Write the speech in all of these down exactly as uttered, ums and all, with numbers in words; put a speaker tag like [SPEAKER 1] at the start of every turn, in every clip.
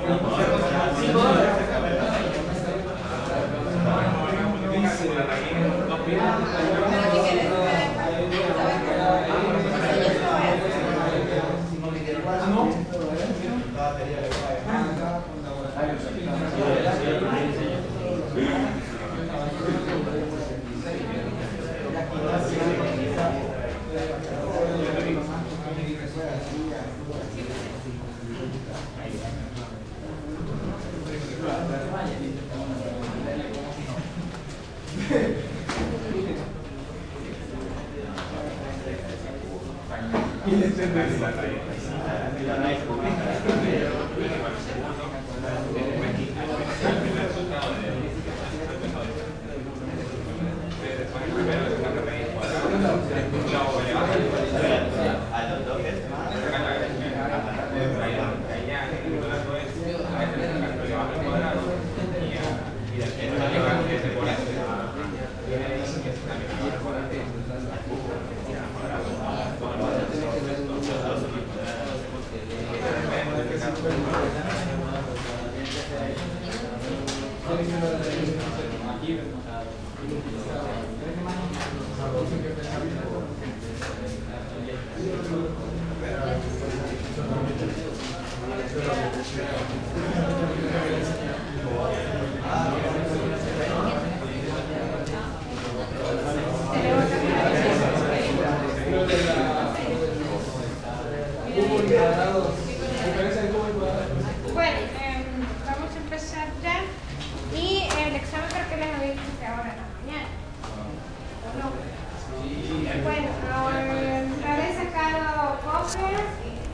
[SPEAKER 1] Bueno, eh, vamos a empezar ya. Y el examen creo que les había dicho que ahora en la mañana. ¿O no? Bueno, eh, habéis sacado copias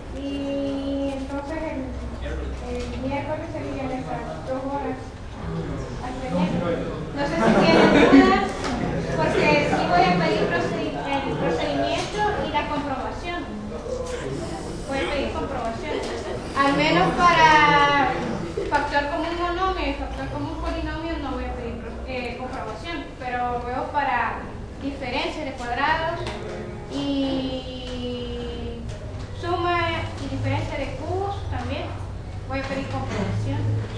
[SPEAKER 1] y entonces el, el miércoles serían esas dos horas hasta el miércoles. No sé si tienen dudas, porque sí voy a pedir procedi- el procedimiento y la comprobación. Voy a pedir comprobación. Al menos para factor común monomio y factor común polinomio no voy a pedir eh, comprobación, pero luego para diferencia de cuadrados y suma y diferencia de cubos también voy a pedir comprobación.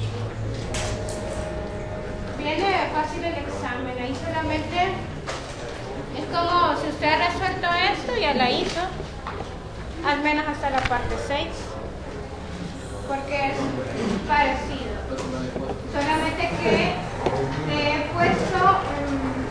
[SPEAKER 1] Viene fácil el examen, ahí solamente es como si usted ha resuelto esto, ya la hizo, al menos hasta la parte seis. Porque es parecido, solamente que te he puesto, um,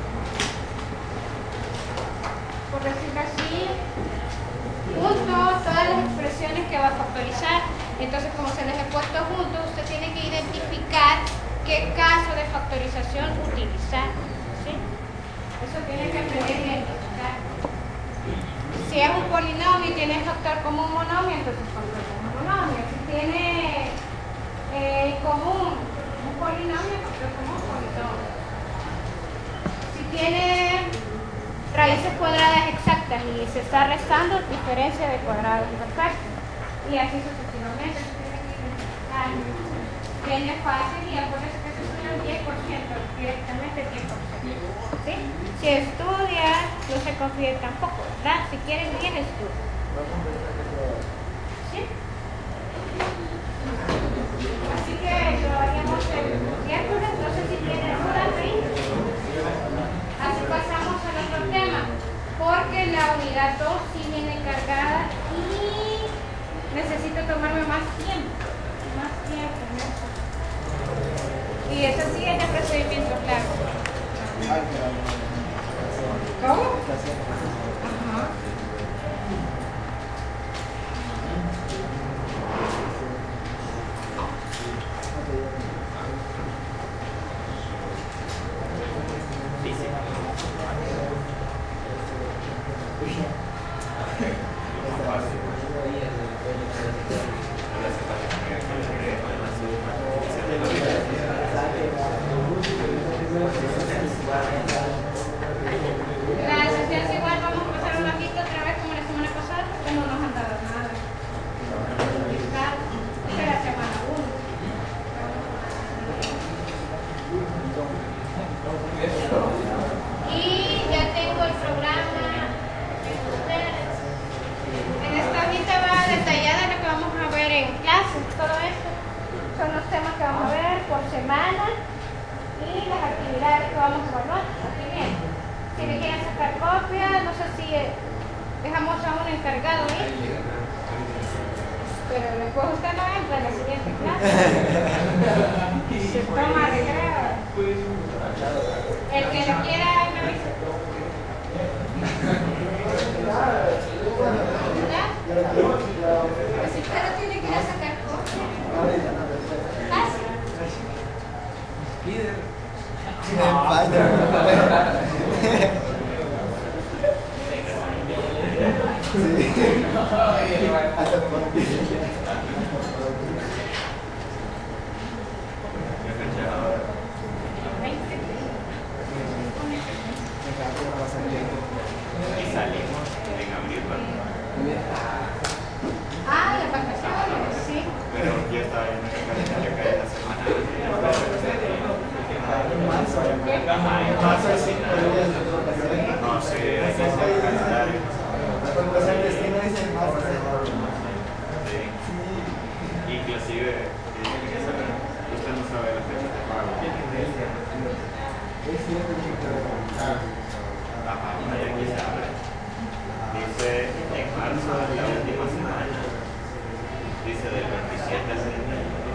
[SPEAKER 1] por decirlo así, junto todas las expresiones que va a factorizar. Entonces, como se les he puesto juntos, usted tiene que identificar qué caso de factorización utilizar, ¿sí? Eso tiene que aprender a identificar. Si es un polinomio y tiene factor común monomio, entonces factor común monomio. Si tiene eh, común un polinomio, factor común polinomio. Si tiene raíces cuadradas exactas y se está restando, diferencia de cuadrados perfectos. Y así sucesivamente. Eso tiene que identificar. Viene fácil y acuérdense que eso es el diez por ciento, directamente el diez por ciento. ¿Sí? Si estudia, no se confíe tampoco, ¿verdad? Si quieren bien, estudia. ¿Sí? Así que lo haríamos el miércoles, no sé si tienen dudas ahí. Así pasamos al otro tema, porque la unidad dos sí viene cargada y necesito tomarme más tiempo. Más tiempo, ¿no? Y eso sí es el procedimiento claro. ¿Cómo? Ajá. La asociación igual vamos a pasar un ratito. vamos a evaluar. Aquí viene. Si le quieren sacar copia, no sé si dejamos a un encargado ahí. Pero después usted no entra en la siguiente clase. Se toma recreo. El que lo quiera, me avisa. ¿Ya? Pues si usted no tiene que ir a sacar copia. Fácil.
[SPEAKER 2] Y salimos en abril,
[SPEAKER 1] Ah, las vacaciones, sí.
[SPEAKER 2] pero yo estaba en el calendario que hay la semana. Ajá, en marzo es no sé, hay que hacer el calendario. Sí. Inclusive, usted no sabe la fecha de pago. Ajá, ahí aquí se abre. Dice en marzo de la última semana. Dice del veintisiete al treinta y uno.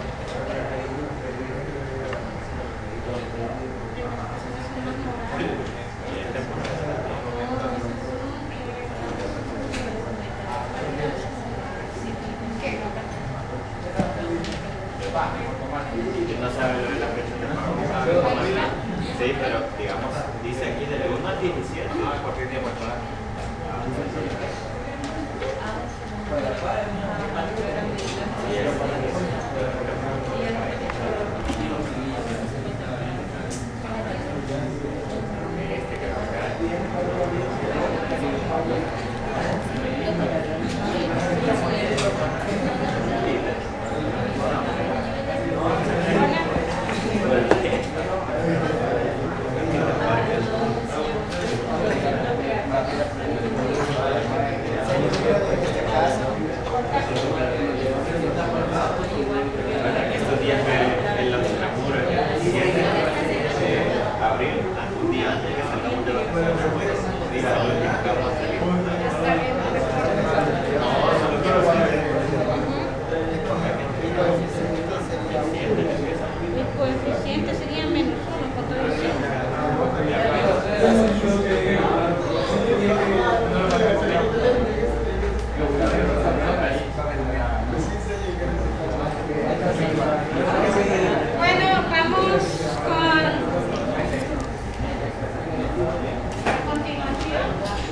[SPEAKER 2] No sabe lo de la fecha de pago. Sí, pero digamos, dice aquí del uno al diecisiete. Ah, cualquier día puede pagar. Este que estos días en la Extramura, el siete de abril, un día antes que salgamos de vacaciones, dice hoy que vamos a salir. No, solo quiero saber.
[SPEAKER 1] El coeficiente sería menos uno, ¿cuánto dice? Bueno, vamos con a continuación.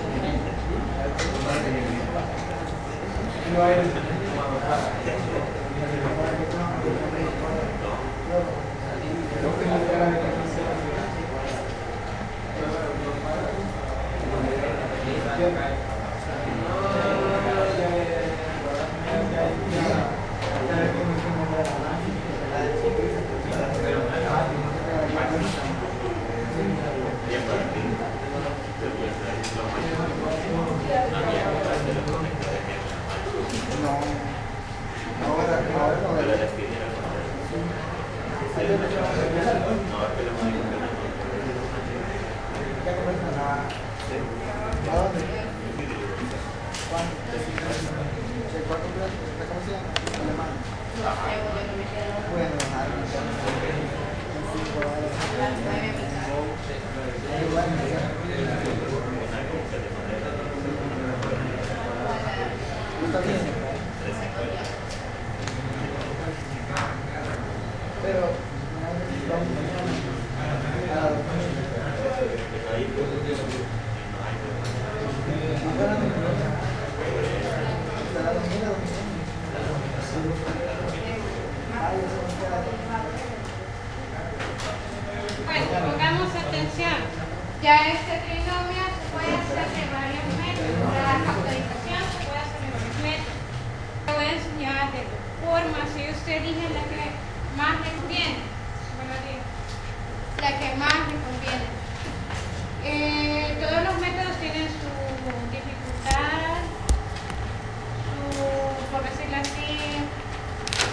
[SPEAKER 1] Bueno, pongamos atención. Ya este trinomio se puede hacer de varios métodos. La factorización se puede hacer de varios métodos. Voy a enseñar de formas. Si usted elige la que más le conviene. Bueno, la que más le conviene. Eh, todos los métodos tienen su dificultad, su, por decirlo así,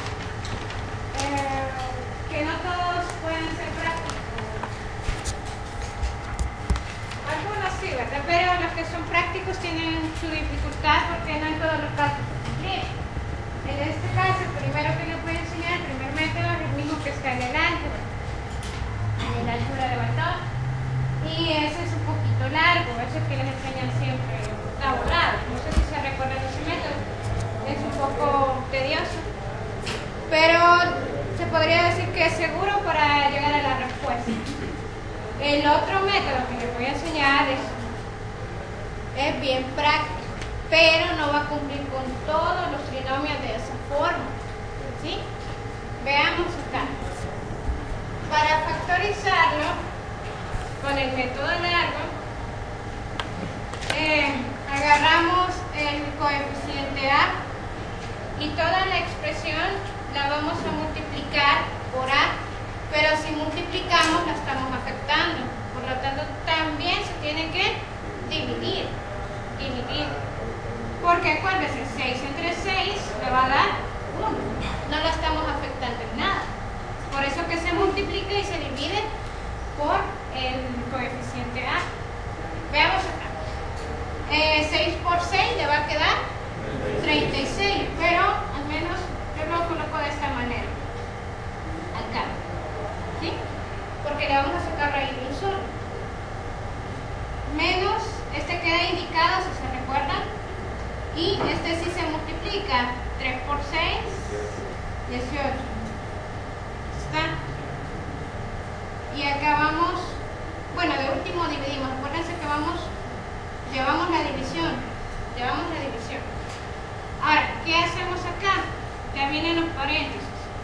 [SPEAKER 1] eh, que no todos pueden ser prácticos. su dificultad porque no en todos los casos se cumplir. En este caso, el primero que les voy a enseñar, el primer método es el mismo que está en el álgebra, en la altura de Baldor. Y ese es un poquito largo, ese es el que les enseñan siempre tabulado. No sé si se recuerdan de ese método, es un poco tedioso, pero se podría decir que es seguro para llegar a la respuesta. El otro método que les voy a enseñar es, es bien práctico, pero no va a cumplir con todos los trinomios de esa forma, ¿sí? Veamos acá. Para factorizarlo con el método largo, eh, agarramos el coeficiente A y toda la expresión la vamos a multiplicar por A, pero si multiplicamos la estamos afectando, por lo tanto también se tiene que dividir, dividir, porque acuérdense, seis entre seis me va a dar uno, no la estamos afectando en nada, por eso que se multiplica y se divide por el coeficiente A. Veamos acá, eh, seis por seis le va a quedar treinta y seis, pero al menos yo lo coloco de esta manera, acá, ¿sí? Porque le vamos a sacar raíz de un solo. Menos, este queda indicado si se recuerdan, y este sí se multiplica, tres por seis, dieciocho. ¿Está? Y acá vamos, bueno, de último dividimos, acuérdense que vamos, llevamos la división, llevamos la división. Ahora, ¿qué hacemos acá? Ya vienen los paréntesis.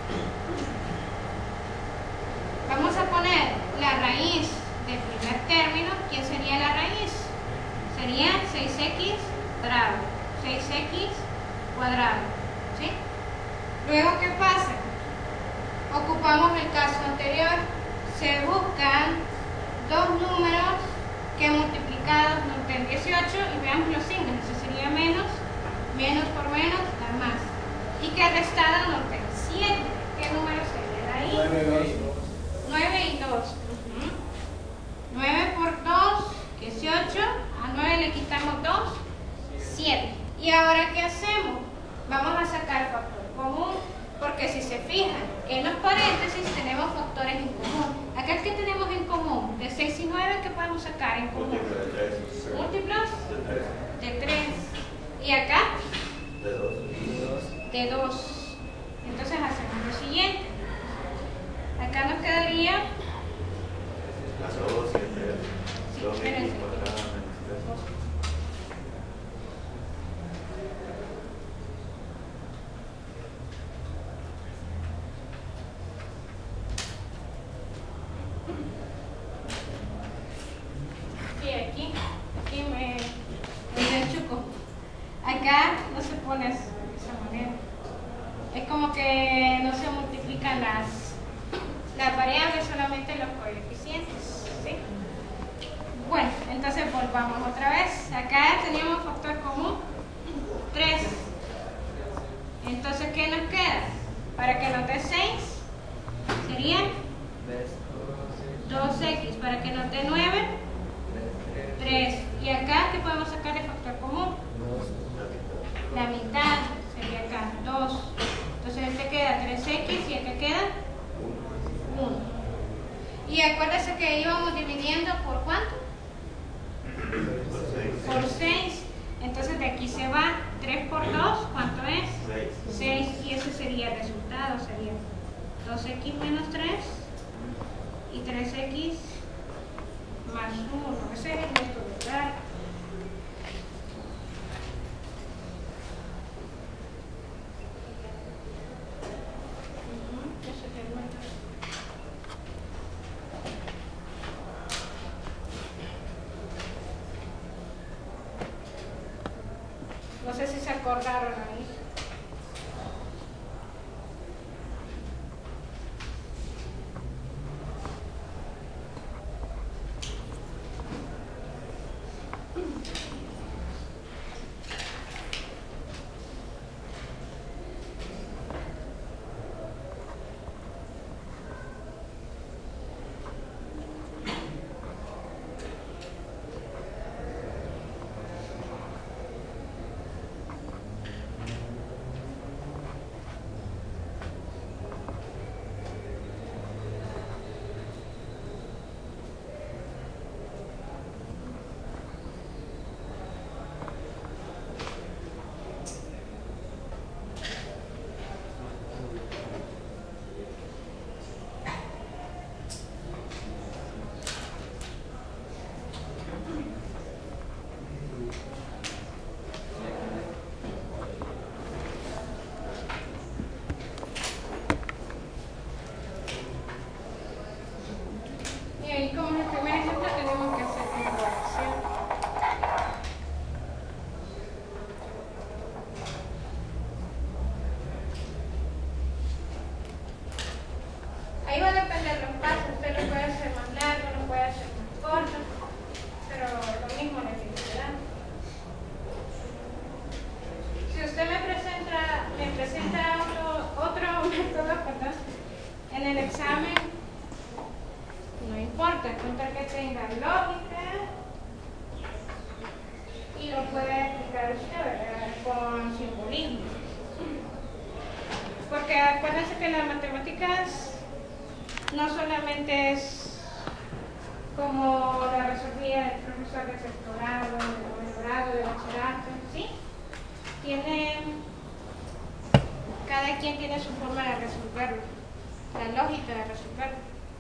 [SPEAKER 1] Vamos a poner la raíz del primer término. ¿Quién sería la raíz? Sería seis equis cuadrado. seis equis cuadrado. ¿Sí? Luego, ¿qué pasa? Ocupamos el caso anterior. Se buscan dos números que multiplicados nos den dieciocho y veamos los signos. Eso sería menos, menos por menos da más. Y que restado nos den siete. ¿Qué número sería ahí? nueve y dos. Uh-huh. nueve por dos, dieciocho. A nueve le quitamos dos, siete. ¿Y ahora qué hacemos? Vamos a sacar factor común, porque si se fijan, en los paréntesis tenemos factores en común. Acá, ¿qué tenemos en común? De seis y nueve, ¿qué podemos sacar en común? Múltiplos de tres. ¿Y acá?
[SPEAKER 2] De dos.
[SPEAKER 1] De dos. Entonces hacemos lo siguiente. Acá nos quedaría
[SPEAKER 2] dos, siete, dos equis cuadrado menos tres.
[SPEAKER 1] Y aquí, aquí me, me chuco. Acá no se pone de esa manera. Es como que no se multiplican las, las variables, solamente los coeficientes, ¿sí? Bueno, entonces volvamos otra vez. Acá teníamos factor común tres. Entonces, ¿qué nos queda? Para que nos dé seis, sería dos equis. Para que nos dé nueve, tres. Y acá, ¿qué podemos sacar de factor común? La mitad sería acá, dos. Entonces este queda tres equis y este queda uno. Y acuérdense que íbamos dividiendo por ¿cuánto? Por seis. Entonces de aquí se va tres por dos, ¿cuánto es? seis. Y ese sería el resultado, sería dos equis menos tres y tres equis más uno. Ese es el método largo. No sé si se acordaron ahí. contar que tenga lógica y lo puede explicar usted, ¿verdad? Con simbolismo. Porque acuérdense que las matemáticas no solamente es como la resolvía el profesor de sexto grado, de noveno grado, de bachillerato, ¿sí? Tiene, cada quien tiene su forma de resolverlo, la lógica de resolverlo.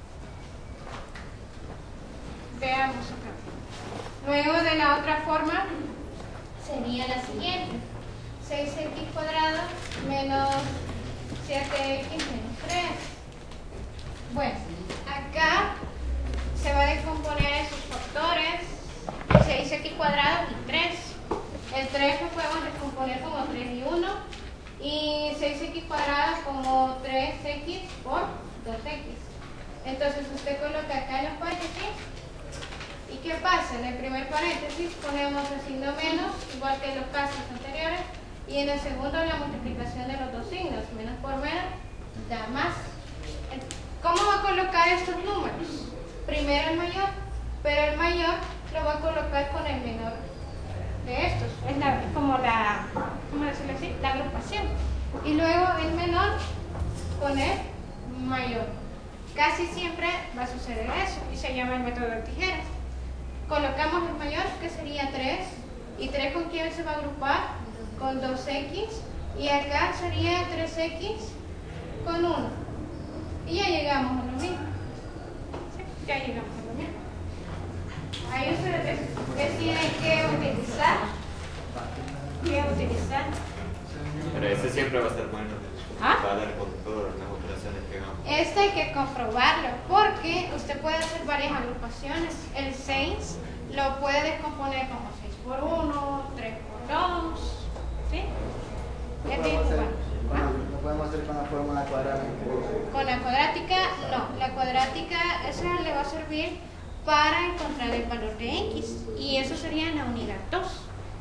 [SPEAKER 1] Veamos acá. Luego de la otra forma sería la siguiente: seis equis cuadrado menos siete equis menos tres. Bueno, acá se va a descomponer esos factores, seis equis cuadrado y tres. El tres lo podemos descomponer como tres y uno, y seis equis cuadrado como tres equis por dos equis. Entonces usted coloca acá los paréntesis. ¿Y qué pasa? En el primer paréntesis ponemos el signo menos, igual que en los casos anteriores, y en el segundo la multiplicación de los dos signos, menos por menos da más. ¿Cómo va a colocar estos números? Primero el mayor, pero el mayor lo va a colocar con el menor de estos. Es la, como la, ¿cómo decirlo así? La agrupación. Y luego el menor con el mayor. Casi siempre va a suceder eso y se llama el método de tijeras. Colocamos el mayor, que sería tres, y tres con quién se va a agrupar, con dos equis, y acá sería tres equis con uno, y ya llegamos a lo mismo. ¿Sí? Ya llegamos a lo mismo. Ahí ustedes deciden qué utilizar, qué utilizar.
[SPEAKER 2] Pero ese siempre va a ser bueno,
[SPEAKER 1] ¿Ah?
[SPEAKER 2] va a dar con todas las operaciones que hagamos.
[SPEAKER 1] Este hay que comprobarlo, porque usted puede hacer varias agrupaciones. El seis lo puede descomponer como seis por uno, tres por dos, ¿sí?
[SPEAKER 3] No
[SPEAKER 1] Es
[SPEAKER 3] podemos, hacer,
[SPEAKER 1] igual.
[SPEAKER 3] con la, no podemos hacer con la fórmula cuadrática.
[SPEAKER 1] Con la cuadrática, no. La cuadrática, esa le va a servir para encontrar el valor de X, y eso sería en la unidad dos.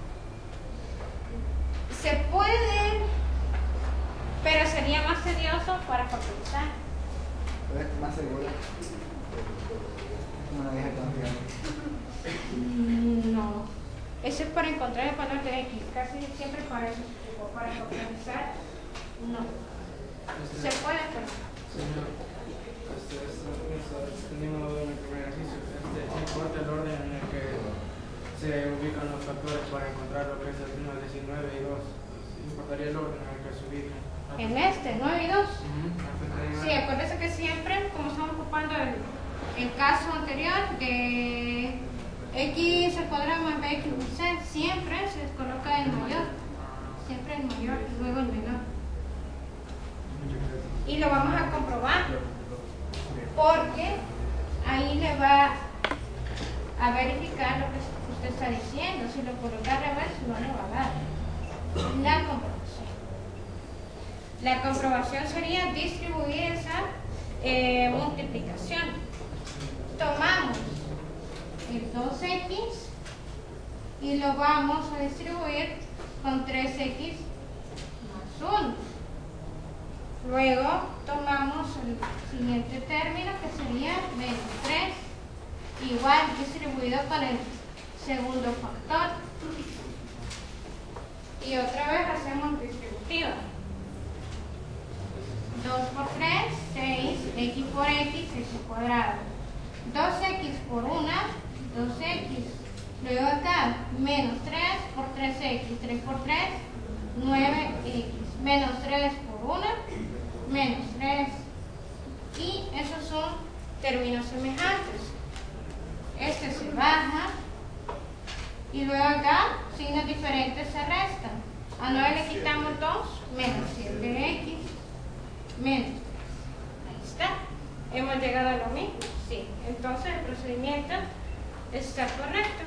[SPEAKER 1] Se puede, pero sería más tedioso para factorizar.
[SPEAKER 3] ¿Ves? Más seguro. Como una vieja confiable.
[SPEAKER 1] No. Eso es para encontrar el valor de X. Casi siempre para eso. O para factorizar, no. Se puede, pero no.
[SPEAKER 4] Señor, este, esto, esto, tenemos en el primer ejercicio. Este, no importa el orden en el que se ubican los factores para encontrar lo que es el signo diecinueve y dos. Importaría el orden en el que se ubican.
[SPEAKER 1] En este, nueve y dos.
[SPEAKER 4] Uh-huh.
[SPEAKER 1] Sí, acuérdense que siempre, como estamos ocupando el, el caso anterior de X al cuadrado más B X más C, siempre se coloca el mayor. Siempre el mayor y luego el menor. Y lo vamos a comprobar, porque ahí le va a verificar lo que usted está diciendo. Si lo coloca al revés, no le va a dar la comprobación. La comprobación sería distribuir esa eh, multiplicación. Tomamos el dos equis y lo vamos a distribuir con tres equis más uno. Luego tomamos el siguiente término, que sería menos tres, igual distribuido con el segundo factor. Y otra vez hacemos distributiva. dos por tres, seis, x por x, x cuadrado. dos equis por uno, dos equis. Luego acá, menos tres por tres equis, tres por tres, nueve equis. Menos tres por uno, menos tres. Y esos son términos semejantes. Este se baja. Y luego acá, signos diferentes se restan. A nueve le quitamos dos, menos siete equis, menos. Ahí está. ¿Hemos llegado a lo mismo? Sí. Entonces el procedimiento está correcto.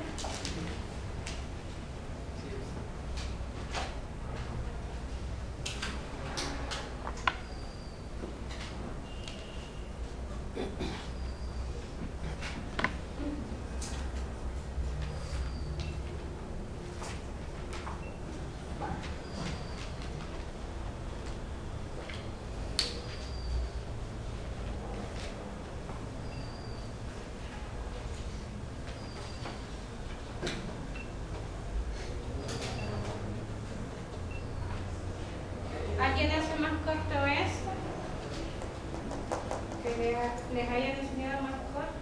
[SPEAKER 1] le- les hayan enseñado más cosas.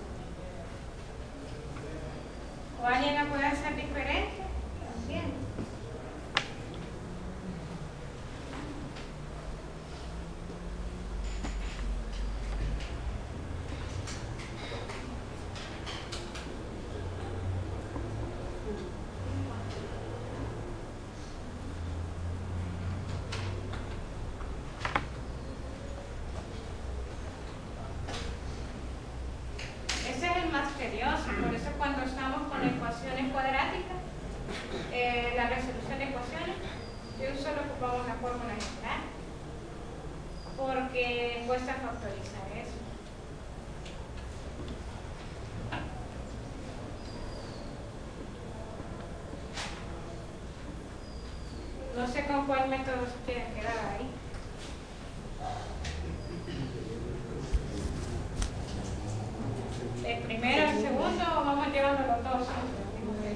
[SPEAKER 1] O alguien la puede hacer diferente también. Ese es el más tedioso, por eso cuando estamos con ecuaciones cuadráticas, eh, la resolución de ecuaciones, yo solo ocupamos la fórmula general, porque cuesta factorizar eso. No sé con cuál método se quieren quedar ahí. El primero, el segundo, o vamos llevando los dos. El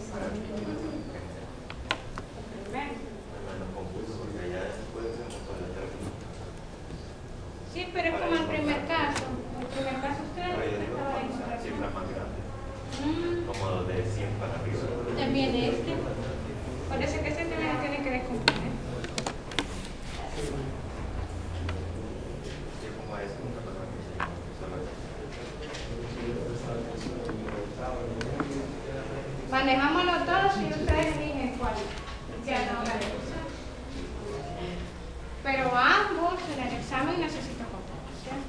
[SPEAKER 1] primero. Sí, pero es como el primer caso. El primer caso usted estaba en su
[SPEAKER 2] Cifra más grande.
[SPEAKER 1] Mm,
[SPEAKER 2] Como de cien para arriba.
[SPEAKER 1] También este. Parece que este también tiene que descomponer.
[SPEAKER 2] Yo como a ese nunca me lo he
[SPEAKER 1] Manejamos los dos y ustedes eligen cuál. Ya no la usan. Pero ambos en el examen necesitan comprobación.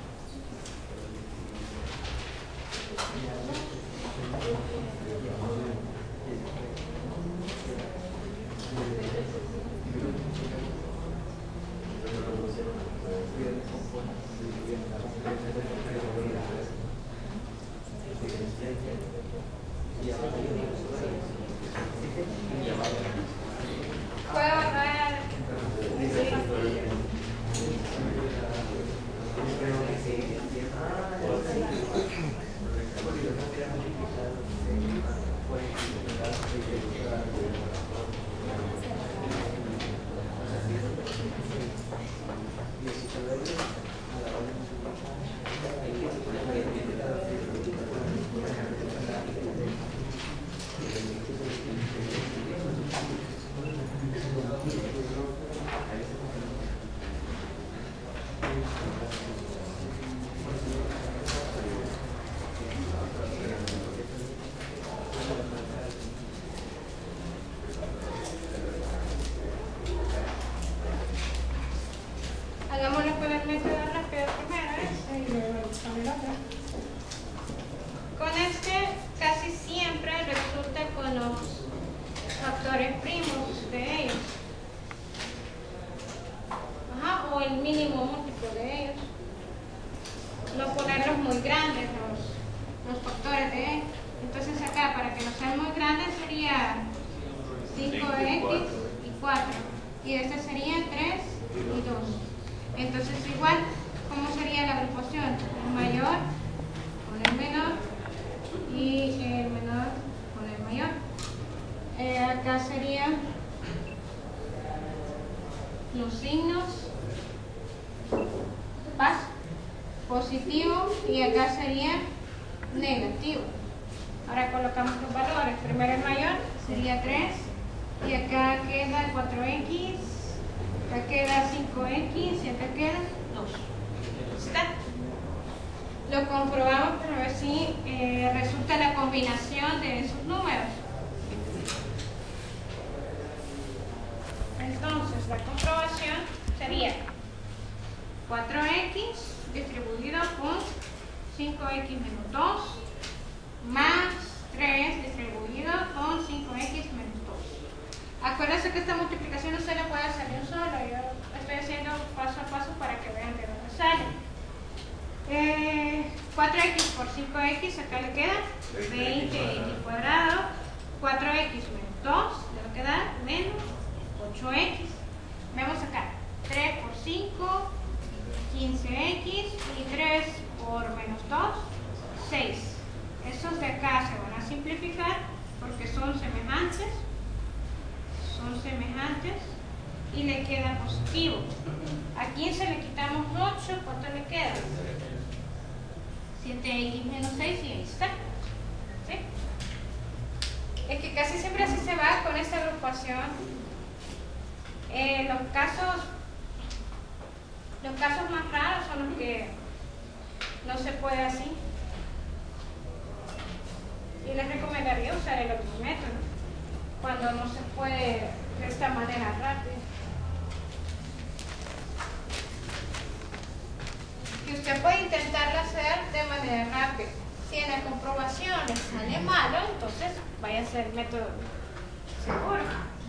[SPEAKER 1] ¿Puedo hablar? Hagámoslo con el método rápido primero, ¿eh? Y luego con el otro. Con este casi siempre resulta con los factores primos de ellos. Ajá, o el mínimo múltiplo de ellos. No ponerlos muy grandes los, los factores de ellos. Entonces acá, para que no sean muy grandes, sería cinco equis y cuatro. Y este sería tres y dos. Entonces igual, ¿cómo sería la agrupación? El mayor con el menor y el menor con el mayor. Eh, acá serían los signos más positivo y acá sería negativo. Ahora colocamos los valores. Primero el mayor sería tres y acá queda cuatro equis. Acá queda cinco equis y acá queda dos. ¿Está? Lo comprobamos para ver si eh, resulta la combinación de esos números. Entonces, la comprobación sería cuatro equis distribuido por cinco equis menos dos más tres distribuido por cinco equis menos dos. Acuérdense que esta multiplicación no se la puede hacer de un solo. Yo estoy haciendo paso a paso para que vean de dónde sale. Eh, cuatro equis por cinco equis, acá le queda veinte equis cuadrado. cuatro equis menos dos, le va a quedar menos ocho equis. Vemos acá, tres por cinco, quince equis y tres por menos dos, seis. Esos de acá se van a simplificar porque son semejantes. Son semejantes y le queda positivo. A quince le quitamos ocho, ¿cuánto le queda? siete equis menos seis y ahí está. ¿Sí? Es que casi siempre así se va con esta agrupación. Eh, los casos los casos más raros son los que no se puede así. Y les recomendaría usar el otro método cuando no se puede de esta manera rápida. Que usted puede intentarlo hacer de manera rápida. Si en la comprobación le sale malo, entonces vaya a ser el método seguro.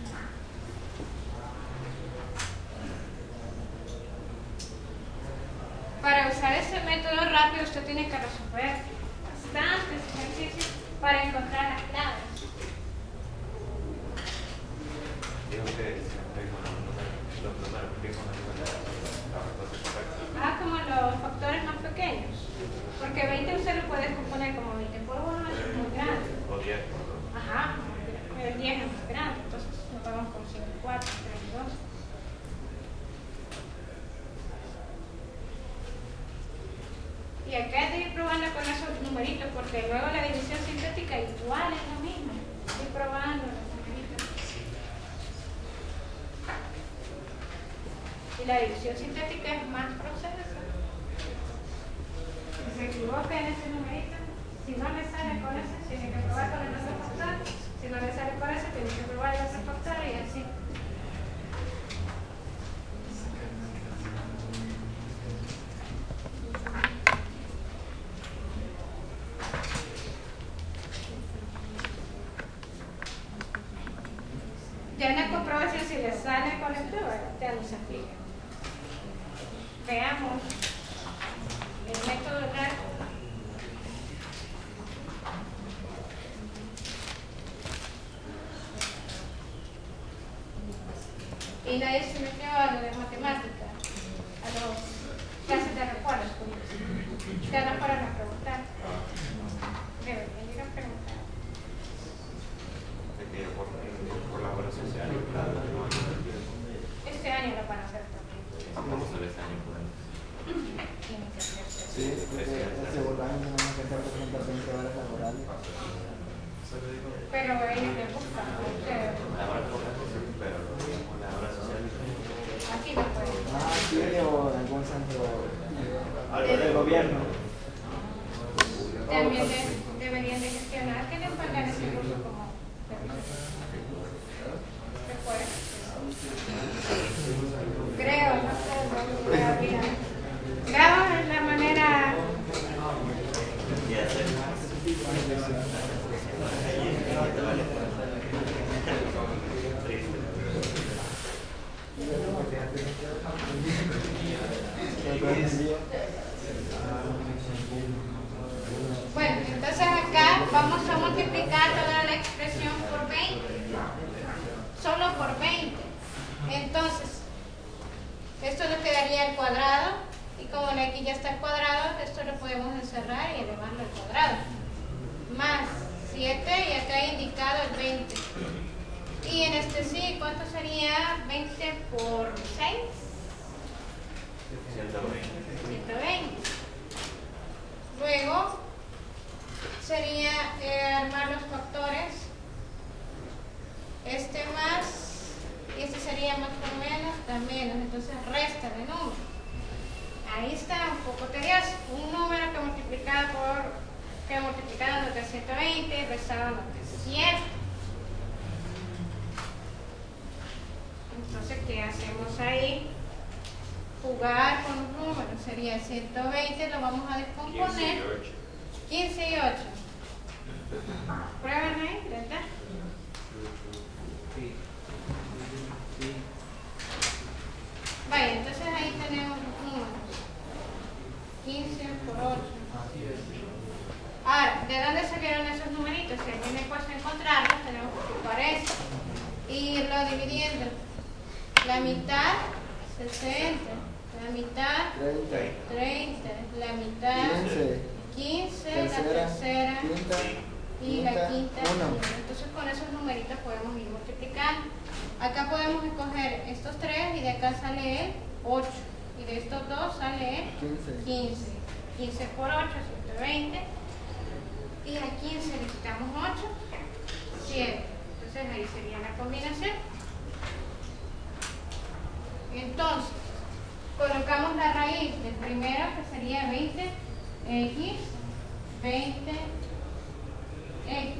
[SPEAKER 1] Para usar ese método rápido usted tiene que resolver bastantes ejercicios para encontrar las claves.
[SPEAKER 2] Digo que siempre con los números fijos no se la respuesta correcta.
[SPEAKER 1] Ah, como los factores más pequeños. Porque veinte usted lo puede componer como veinte por uno, es muy grande.
[SPEAKER 2] O diez por dos.
[SPEAKER 1] Ajá, el diez es más grande, entonces nos vamos con cinco, cuatro, tres, dos. Y acá es de ir probando con esos numeritos, porque luego la división sintética igual es lo mismo. Ir probando los numeritos. Y la división sintética es más proceso. Si se equivoca en ese numerito, si no le sale con ese, tiene que probar con el otro factor. Si no le sale con ese, tiene que probar el otro factor y así. Ya en la comprobación, si le sale con esto, ya no se aplica. Veamos el método real. Y nadie se metió a lo de matemática, a los clases de recuerdos. Ya no fueron a preguntar. Deberían ir a preguntar.
[SPEAKER 2] Por, por la obra social y por la no,
[SPEAKER 1] Este año lo van a hacer también.
[SPEAKER 2] vamos a ver este año por ahí.
[SPEAKER 1] Tienen que hacerse.
[SPEAKER 3] Sí, porque el segundo año tenemos que hacer trescientas veinte horas laborales.
[SPEAKER 1] Pero a ellos les gusta. Ustedes.
[SPEAKER 2] La hora laboral, pero la obra social.
[SPEAKER 1] Aquí no pueden.
[SPEAKER 3] Ah, sí, o en algún centro del gobierno.
[SPEAKER 1] También de- deberían de gestionar que les pagan ese curso como se puede. Creo, no sé, no todavía. Veamos la manera. Bueno, entonces acá vamos a multiplicar toda la expresión por veinte. Solo por veinte. Entonces, esto nos quedaría al cuadrado. Y como aquí ya está el cuadrado, esto lo podemos encerrar y elevarlo al cuadrado. Más siete y acá he indicado el veinte. Y en este sí, ¿cuánto sería veinte por seis?
[SPEAKER 2] ciento veinte.
[SPEAKER 1] ciento veinte. Luego sería eh, armar los factores. Este más, y este sería más por menos, también menos. Entonces resta de número. Ahí está, un poco tedioso. Un número que multiplicado por, que multiplicado entre ciento veinte, restado entre siete. Entonces, ¿qué hacemos ahí? Jugar con los números. Sería ciento veinte, lo vamos a descomponer. quince y ocho. Prueben ahí, ¿verdad? Vaya, entonces ahí tenemos los números. quince por ocho. Ahora, ¿de dónde salieron esos numeritos? Si a mí me cuesta encontrarlos, tenemos que ocupar esto. Y irlo dividiendo. La mitad, sesenta. La mitad, treinta. La mitad, quince. La tercera y la quinta, uno. Entonces con esos numeritos podemos ir multiplicando. Acá podemos escoger estos tres y de acá sale el ocho. Y de estos dos sale el quince. quince por ocho, ciento veinte. Y a quince le quitamos ocho, siete. Entonces ahí sería la combinación. Entonces, colocamos la raíz del primero, que sería veinte x, veinte x.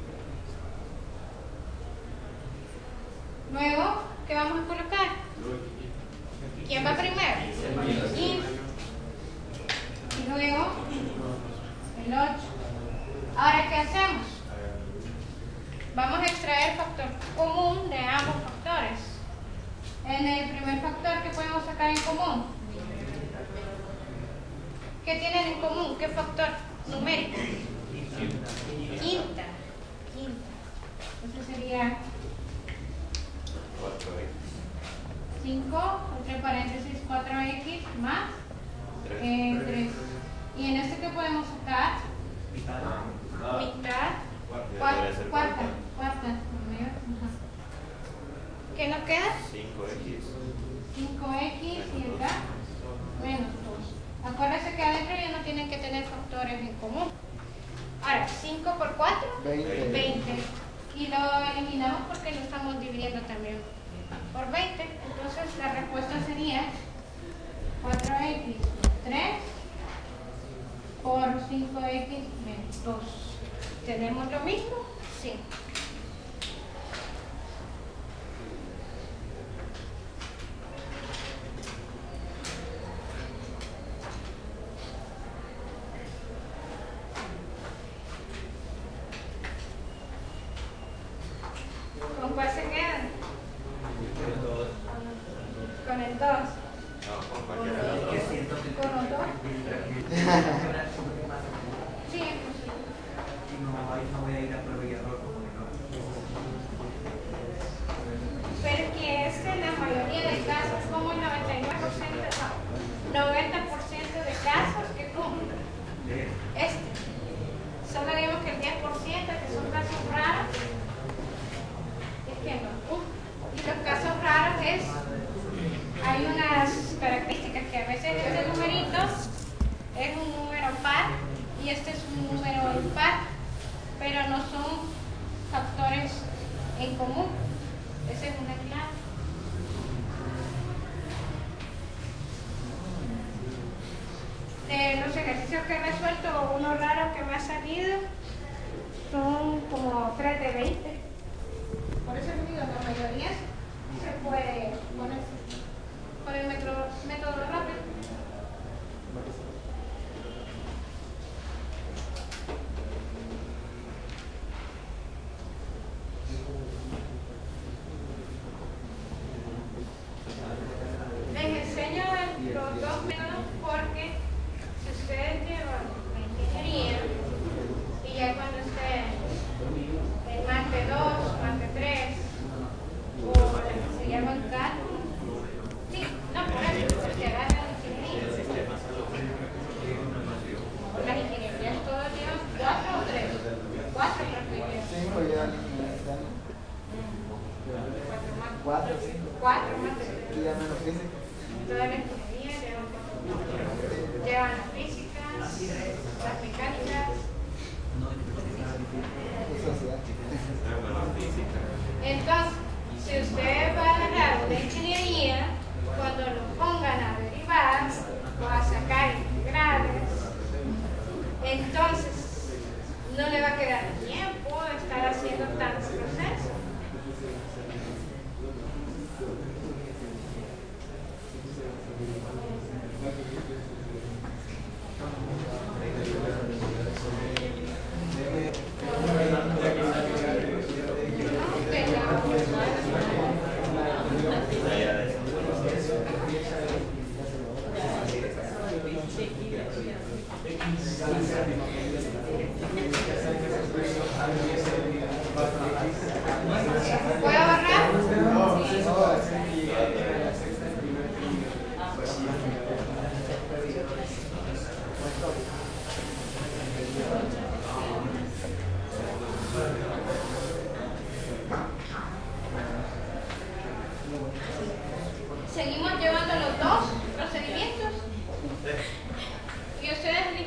[SPEAKER 1] Luego, ¿qué vamos a colocar? ¿Quién va primero? quince. Y luego, el ocho. Ahora, ¿qué hacemos? Vamos a extraer el factor común de ambos factores. En el primer factor, ¿qué podemos sacar en común? ¿Qué tienen en común? ¿Qué factor numérico? Quinta. Quinta. Entonces sería cinco, entre paréntesis cuatro x más eh, tres. ¿Y en este qué podemos sacar? Mitad. Cuarta. Cuarta. Cuarta. ¿Qué nos queda?
[SPEAKER 2] cinco x.
[SPEAKER 1] cinco x y acá menos dos. Acuérdense que adentro ya no tienen que tener factores en común. Ahora, cinco por cuatro, veinte. Y lo eliminamos porque lo estamos dividiendo también por veinte. Entonces la respuesta sería cuatro x tres por cinco x menos dos. ¿Tenemos lo mismo? Sí. ¿Con cuál se quedan? Con el dos.
[SPEAKER 2] No, con cualquiera de los dos.
[SPEAKER 1] ¿Con los dos? Sí, es posible.
[SPEAKER 3] No voy a ir a prueba y error como de no.
[SPEAKER 1] Pero es que este en la mayoría de casos, como el noventa y nueve por ciento, no, noventa por ciento de casos que cumplen. Este. Solo digamos que el diez por ciento que son casos raros, es que no. Y los casos raros es, hay unas características que a veces este numerito es un número par y este es un número impar, pero no son factores en común. Esa es una clave. De los ejercicios que he resuelto, uno raro que me ha salido son como tres de veinte. Por eso les digo, la mayoría se puede poner con el método, método rápido. Les enseño los dos métodos porque si ustedes llevan la ingeniería y ya cuando estén en Marte dos, Marte tres o las que se llaman cálculo, sí, no por eso, porque agarran la ingeniería. Las ingenierías todas llevan cuatro o tres, cuatro prácticamente.
[SPEAKER 3] Cinco ya están.
[SPEAKER 1] Cuatro más.
[SPEAKER 3] Cuatro, cinco.
[SPEAKER 1] Cuatro más tres.
[SPEAKER 3] Y ya menos física.
[SPEAKER 1] Toda la ingeniería llevan cuatro. Llevan las físicas, las mecánicas.
[SPEAKER 3] Sociedad.
[SPEAKER 1] Entonces, si ustedes van a agarrar una ingeniería, cuando lo pongan a derivar o a sacar integrales, entonces no le va a quedar tiempo de estar haciendo tantos procesos. ¿Puedo borrar? Seguimos llevando los dos procedimientos y ustedes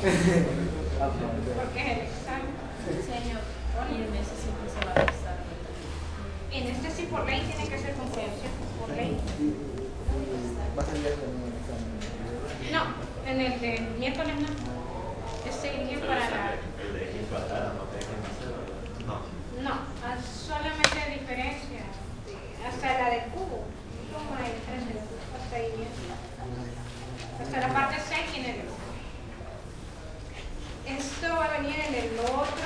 [SPEAKER 1] porque es el examen.
[SPEAKER 5] Señor, y en ese siempre se va a revisar.
[SPEAKER 1] En este sí por ley tiene que ser comprobación, por ley.
[SPEAKER 3] Va a ser ya con un examen.
[SPEAKER 1] No, en el de miércoles no. Este iría
[SPEAKER 2] Pero
[SPEAKER 1] para
[SPEAKER 2] esa
[SPEAKER 1] la...
[SPEAKER 2] que- el de X cuadrada no tiene que hacer, ¿verdad? No.
[SPEAKER 1] No, ah, solamente diferencia. de- Hasta la del cubo. ¿Cómo hay diferencia? Hasta ahí bien. Hasta la parte seis tiene el cubo. Esto va a venir en el otro.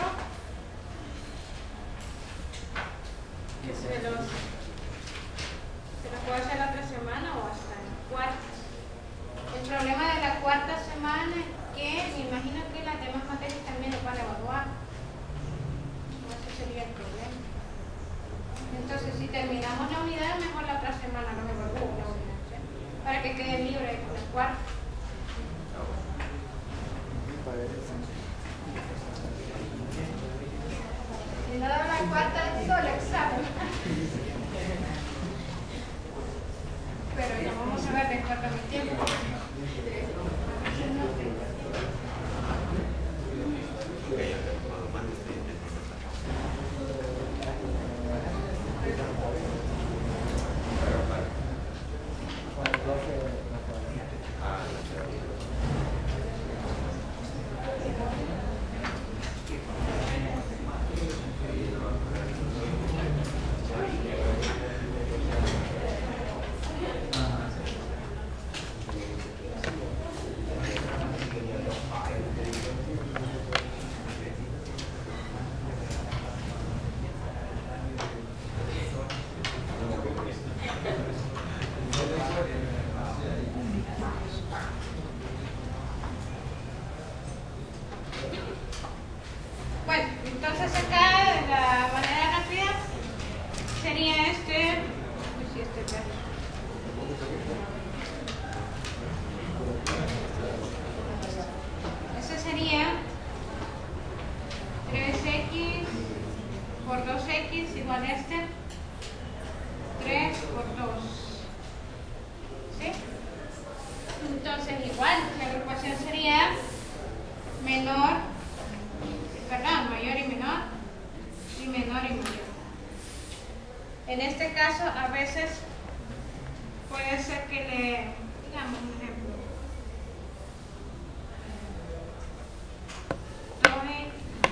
[SPEAKER 1] Que se los, se los puedo hacer la otra semana o hasta la cuarta. El problema de la cuarta semana es que me imagino que las demás materias también lo van a evaluar. Ese sería el problema. Entonces, si terminamos la unidad, mejor la otra semana no evalúo la unidad, ¿sí? Para que quede libre con la cuarta.
[SPEAKER 3] Para el examen.
[SPEAKER 1] Si no da la cuarta, solo examen. Pero ya vamos a ver de cuánto mi tiempo.
[SPEAKER 3] Con el profe,
[SPEAKER 1] Bueno, entonces acá de la manera rápida sería este, pues sí, este ya. Ese sería tres equis por dos equis igual a este, tres por dos. ¿Sí? Entonces igual, la agrupación sería menor, perdón, mayor y menor, y menor y mayor. En este caso, a veces puede ser que le, digamos un ejemplo, dos equis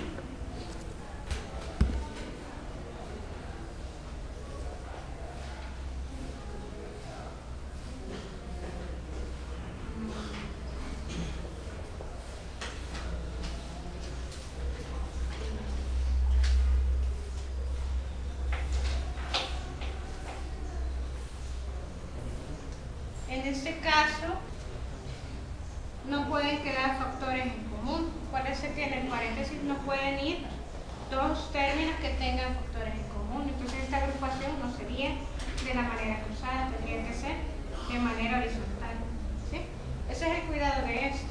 [SPEAKER 1] en este caso no pueden quedar factores en común. Parece que en el paréntesis no pueden ir dos términos que tengan factores en común. Entonces esta agrupación no sería de la manera cruzada, tendría que ser de manera horizontal. ¿Sí? Ese es el cuidado de esto.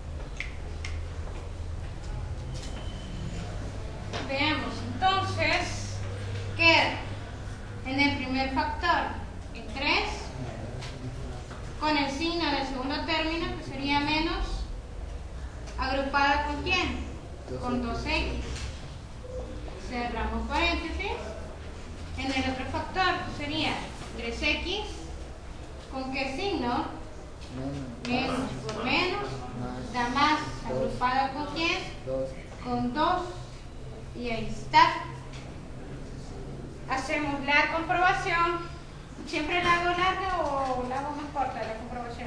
[SPEAKER 1] Veamos, entonces queda en el primer factor el tres con el signo del segundo término, que sería menos, agrupada con quién? Con dos equis. Cerramos paréntesis. En el otro factor sería tres equis, ¿con qué signo? Menos por menos, da más, agrupada con quién?
[SPEAKER 3] dos.
[SPEAKER 1] Con dos. Y ahí está. Hacemos la comprobación. ¿Siempre la hago larga o la hago más corta la comprobación?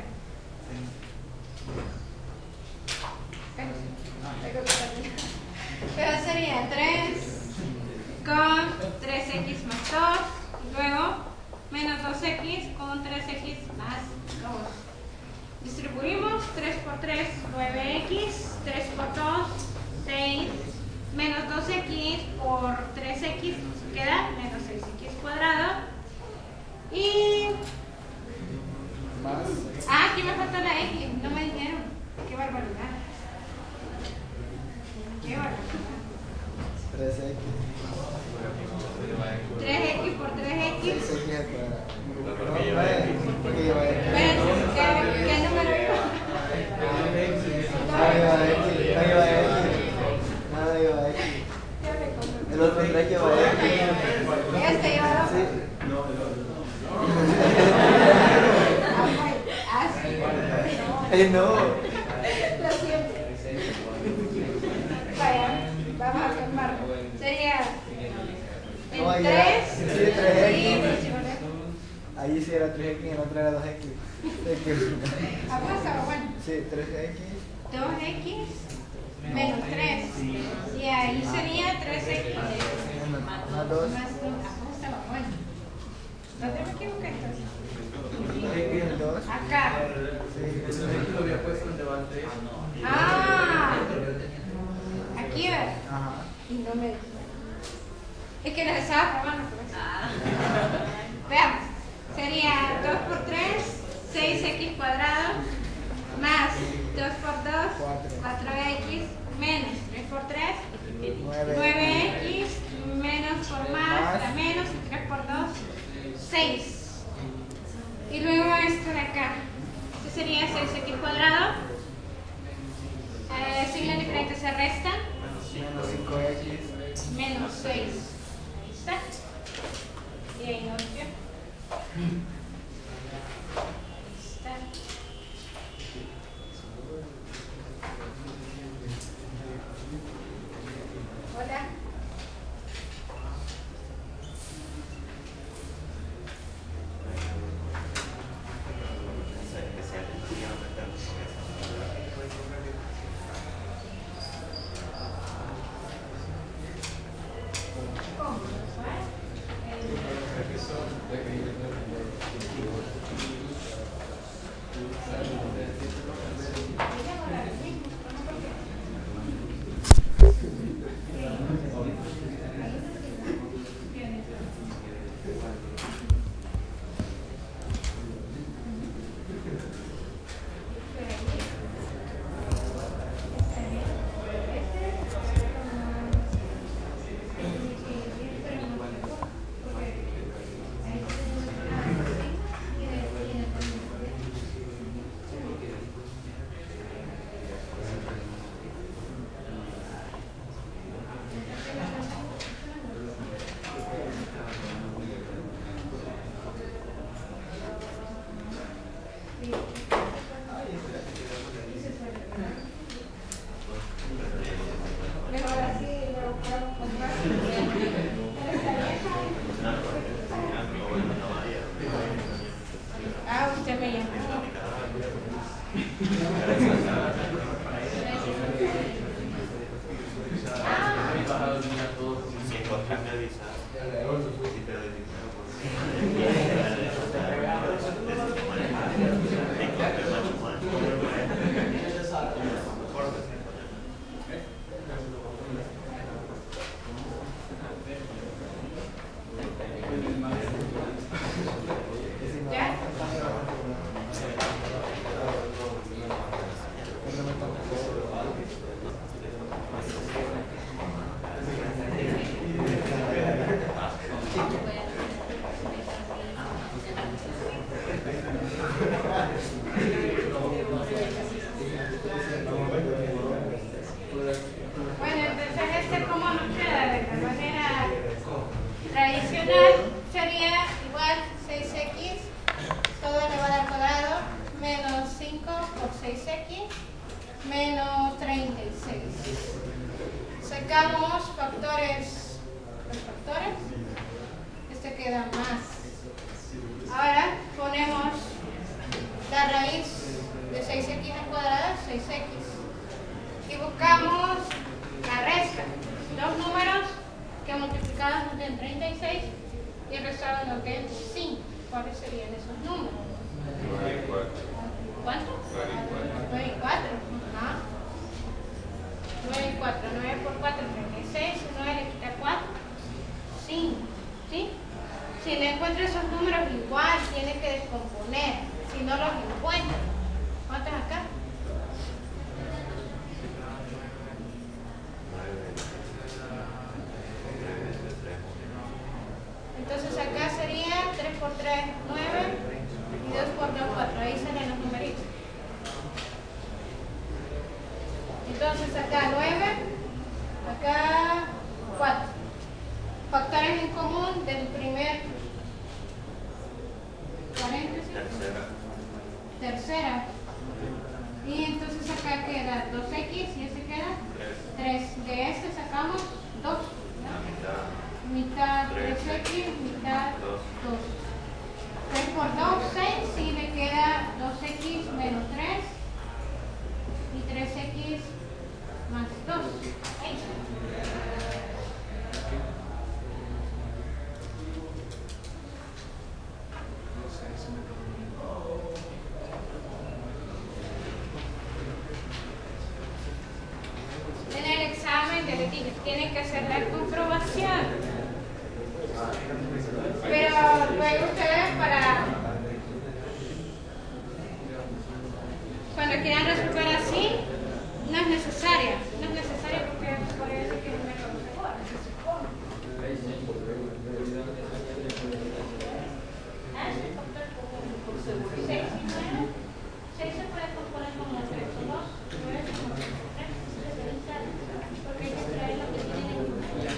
[SPEAKER 1] Pero sería tres con tres equis más dos, y luego menos dos equis con tres equis más dos. Distribuimos tres por tres, nueve equis, tres por dos, seis, menos dos equis por tres equis, queda menos seis equis cuadrado. Y...
[SPEAKER 3] Más.
[SPEAKER 1] Ah, aquí me falta la X, no me dijeron. Qué barbaridad. Qué barbaridad.
[SPEAKER 3] tres equis.
[SPEAKER 1] tres equis por tres equis.
[SPEAKER 3] seis equis al cuadrado.
[SPEAKER 2] ¿Por
[SPEAKER 3] No,
[SPEAKER 2] qué lleva
[SPEAKER 3] nueve.
[SPEAKER 2] X?
[SPEAKER 3] ¿Por qué lleva X?
[SPEAKER 1] Bueno, ¿qué, qué número iba?
[SPEAKER 3] Ah, lleva X. que no.
[SPEAKER 1] Lo siento. Vaya, vamos a calmar. Sería
[SPEAKER 3] No,
[SPEAKER 1] el
[SPEAKER 3] allá,
[SPEAKER 1] tres.
[SPEAKER 3] sí, tres X.
[SPEAKER 1] Sí,
[SPEAKER 3] Ahí sí era tres X, en el otro era dos X.
[SPEAKER 1] ha pasado, bueno.
[SPEAKER 3] Sí, tres X.
[SPEAKER 1] dos X menos tres. Y ahí sería tres X
[SPEAKER 3] Más dos.
[SPEAKER 1] más dos. Ha pasado, bueno. ¿Dónde me equivoqué entonces?
[SPEAKER 3] X dos.
[SPEAKER 1] Acá.
[SPEAKER 3] Sí.
[SPEAKER 4] Eso lo había puesto en debate.
[SPEAKER 1] Ah, aquí va.
[SPEAKER 3] Ajá.
[SPEAKER 1] Y no me dijo. Es que les estaba probando por eso. Veamos. Sería dos por tres, seis X cuadrado, más dos por dos, cuatro X, menos tres por tres, nueve X, menos por más, da menos, y tres por dos, seis. Y luego esto de acá. Este sería seis X cuadrado. Eh, signos diferentes se restan.
[SPEAKER 3] Menos cinco X.
[SPEAKER 1] Menos seis. Ahí está. Y ahí nos dio. Ahí está. Hola. Mejor así, lo puedo comprar. Ah, usted me llama.
[SPEAKER 2] Si encontrar me avisa. Si te doy
[SPEAKER 1] ¿Ya? Bueno, entonces este como nos queda de la manera tradicional sería igual seis X todo elevado al cuadrado menos cinco por seis X menos treinta y seis. Sacamos factores, los factores, este queda más. Ahora ponemos la raíz de seis X al cuadrado, seis X. Y buscamos la resta. Dos números que multiplicados nos den treinta y seis y el resultado nos den cinco. ¿Cuáles serían esos números? ¿Cuántos? nueve y cuatro. Ajá. nueve y cuatro. nueve por cuatro, treinta y seis. nueve le quita cuatro. cinco. ¿Sí? Si no encuentra esos números igual, tiene que descomponer. Si no los encuentra. ¿Cuántos acá? Entonces acá sería tres por tres, nueve y dos por dos, cuatro. Ahí salen los numeritos. Entonces acá nueve, acá cuatro. Factores en común del primer paréntesis.
[SPEAKER 2] tercera.
[SPEAKER 1] Tercera. Y entonces acá queda dos x y ese queda tres. De este sacamos dos. Mitad tres x, mitad dos. tres por dos, seis, y le queda dos x menos tres y tres x más dos. Ahí está. En el examen de ética tienen que hacer la comprobación. Pero luego ustedes para cuando quieran resolver así, no es necesaria. No es necesaria porque podría decir que es un método seguro. seis y nueve. seis se puede componer como tres o dos. nueve se compone como tres. Porque hay que traer lo que tienen en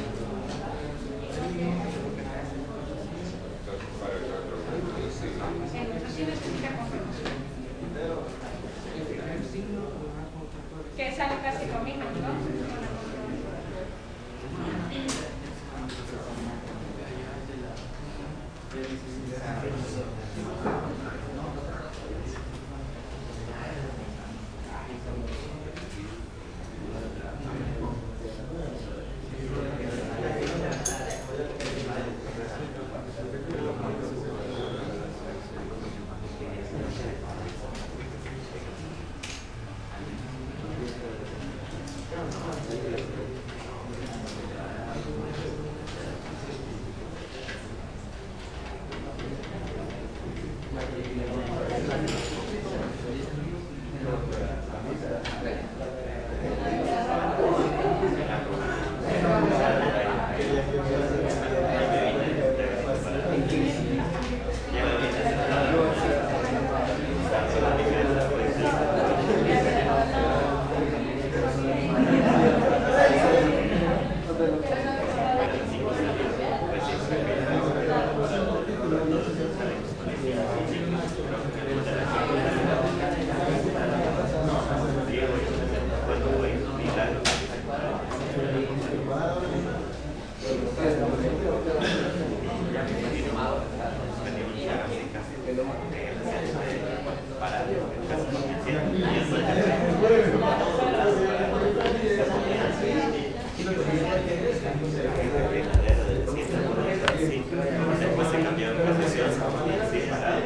[SPEAKER 1] sí necesita confirmación. Que sale casi lo mismo, ¿no?
[SPEAKER 2] Después se cambió de posición, sí, parado.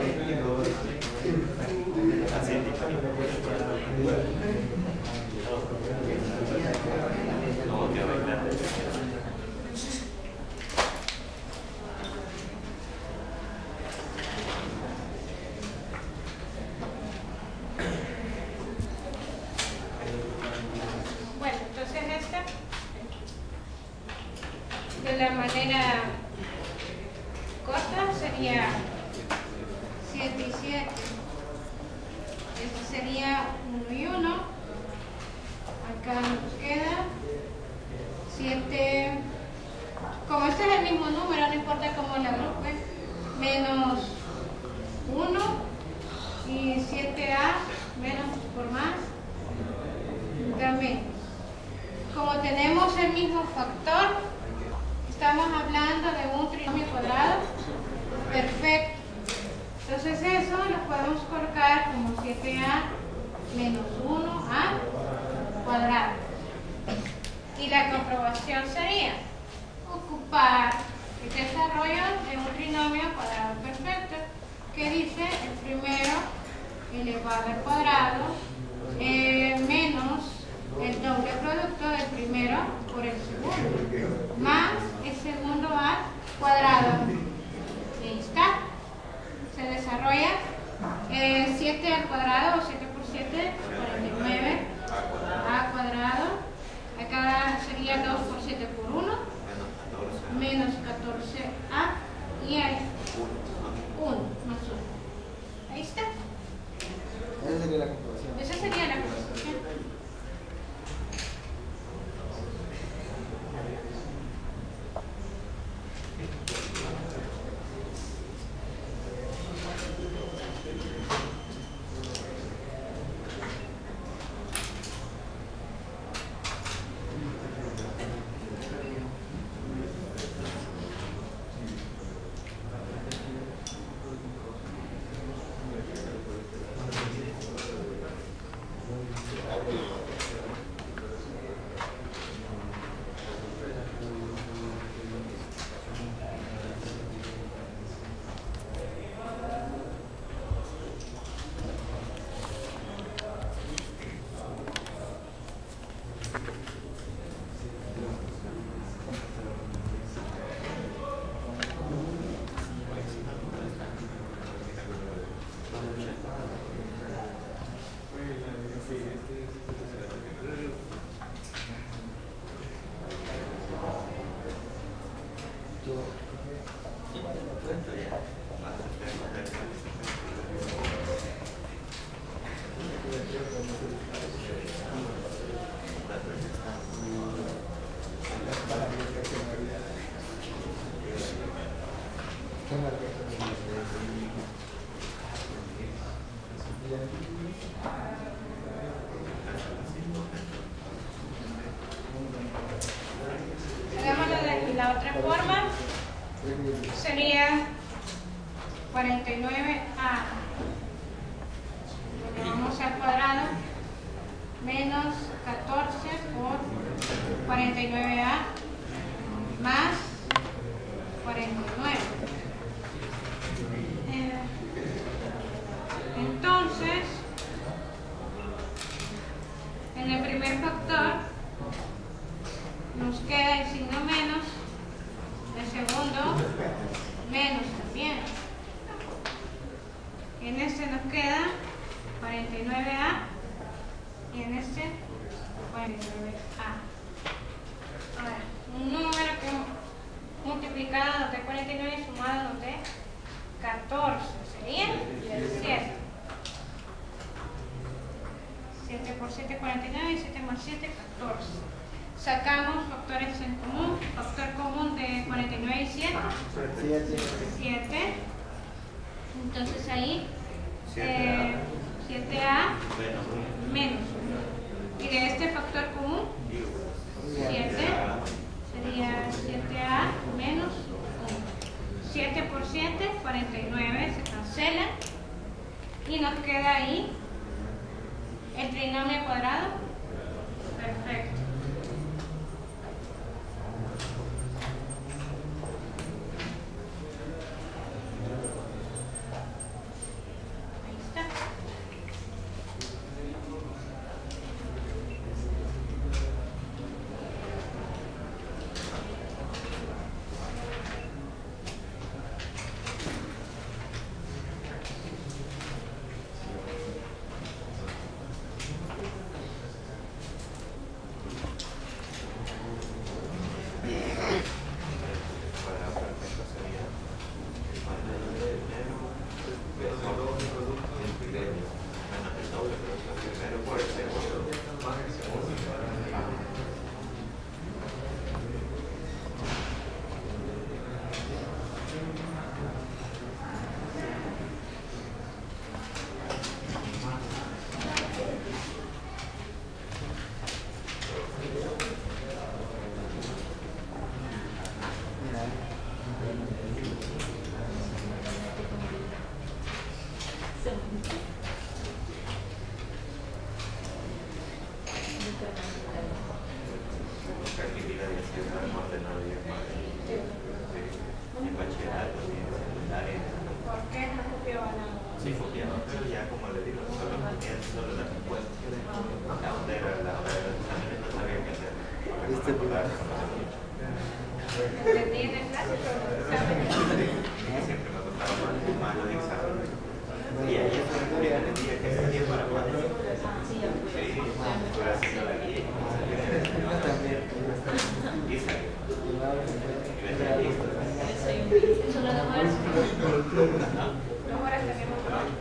[SPEAKER 2] Así es diferente. No, que bailar.
[SPEAKER 1] Bueno, entonces esta de la manera corta sería siete y siete. Este sería uno y uno. Acá nos queda siete. Como este es el mismo número, no importa cómo la agrupe, menos uno y siete a menos por más da menos. Como tenemos el mismo factor, estamos hablando de un trinomio cuadrado perfecto. Entonces eso lo podemos colocar como siete a menos uno a cuadrado. Y la comprobación sería ocupar el desarrollo de un trinomio cuadrado perfecto que dice el primero elevado al cuadrado eh, menos el doble producto del primero por el segundo más el segundo al cuadrado. Ahí está. Se desarrolla eh, siete al cuadrado o siete por siete, cuarenta y nueve a cuadrado. Acá sería dos por siete por uno, menos catorce a, y hay uno más uno. Ahí está.
[SPEAKER 3] Esa sería la comprobación.
[SPEAKER 1] Esa sería la comprobación. forma sería cuarenta y nueve a. Lo llevamos al cuadrado menos catorce por cuarenta y nueve a más cuarenta y nueve. Eh, entonces, en el primer factor nos queda el signo menos, el segundo menos también. En este nos queda cuarenta y nueve a y en este cuarenta y nueve a. Ahora, un número que multiplicado de cuarenta y nueve y sumado de catorce sería siete. siete por siete, cuarenta y nueve, y siete más siete, catorce. Sacamos factores en común. Factor común de cuarenta y nueve y siete. siete. Entonces ahí eh, siete a menos. Y de este factor común, siete sería siete a menos uno. siete por siete, cuarenta y nueve, se cancela. Y nos queda ahí el trinomio cuadrado. Perfecto. Ahí está. ¿Por qué no copiaba nada?
[SPEAKER 2] Sí, copiaba, pero ya como le digo, solo tenía solo la respuesta. La onda era la hora de los exámenes, no sabía qué hacer.
[SPEAKER 3] Este
[SPEAKER 2] Recordar.
[SPEAKER 1] Entendí en el clase, pero no sabe.
[SPEAKER 2] Siempre me costaba más, más los exámenes. Y ahí es donde yo entendía que se hacía para más. Sí, estuve haciendo la guía. Y salió. Y venía listo.
[SPEAKER 5] Eso lo dejó el
[SPEAKER 1] Dos horas tenemos.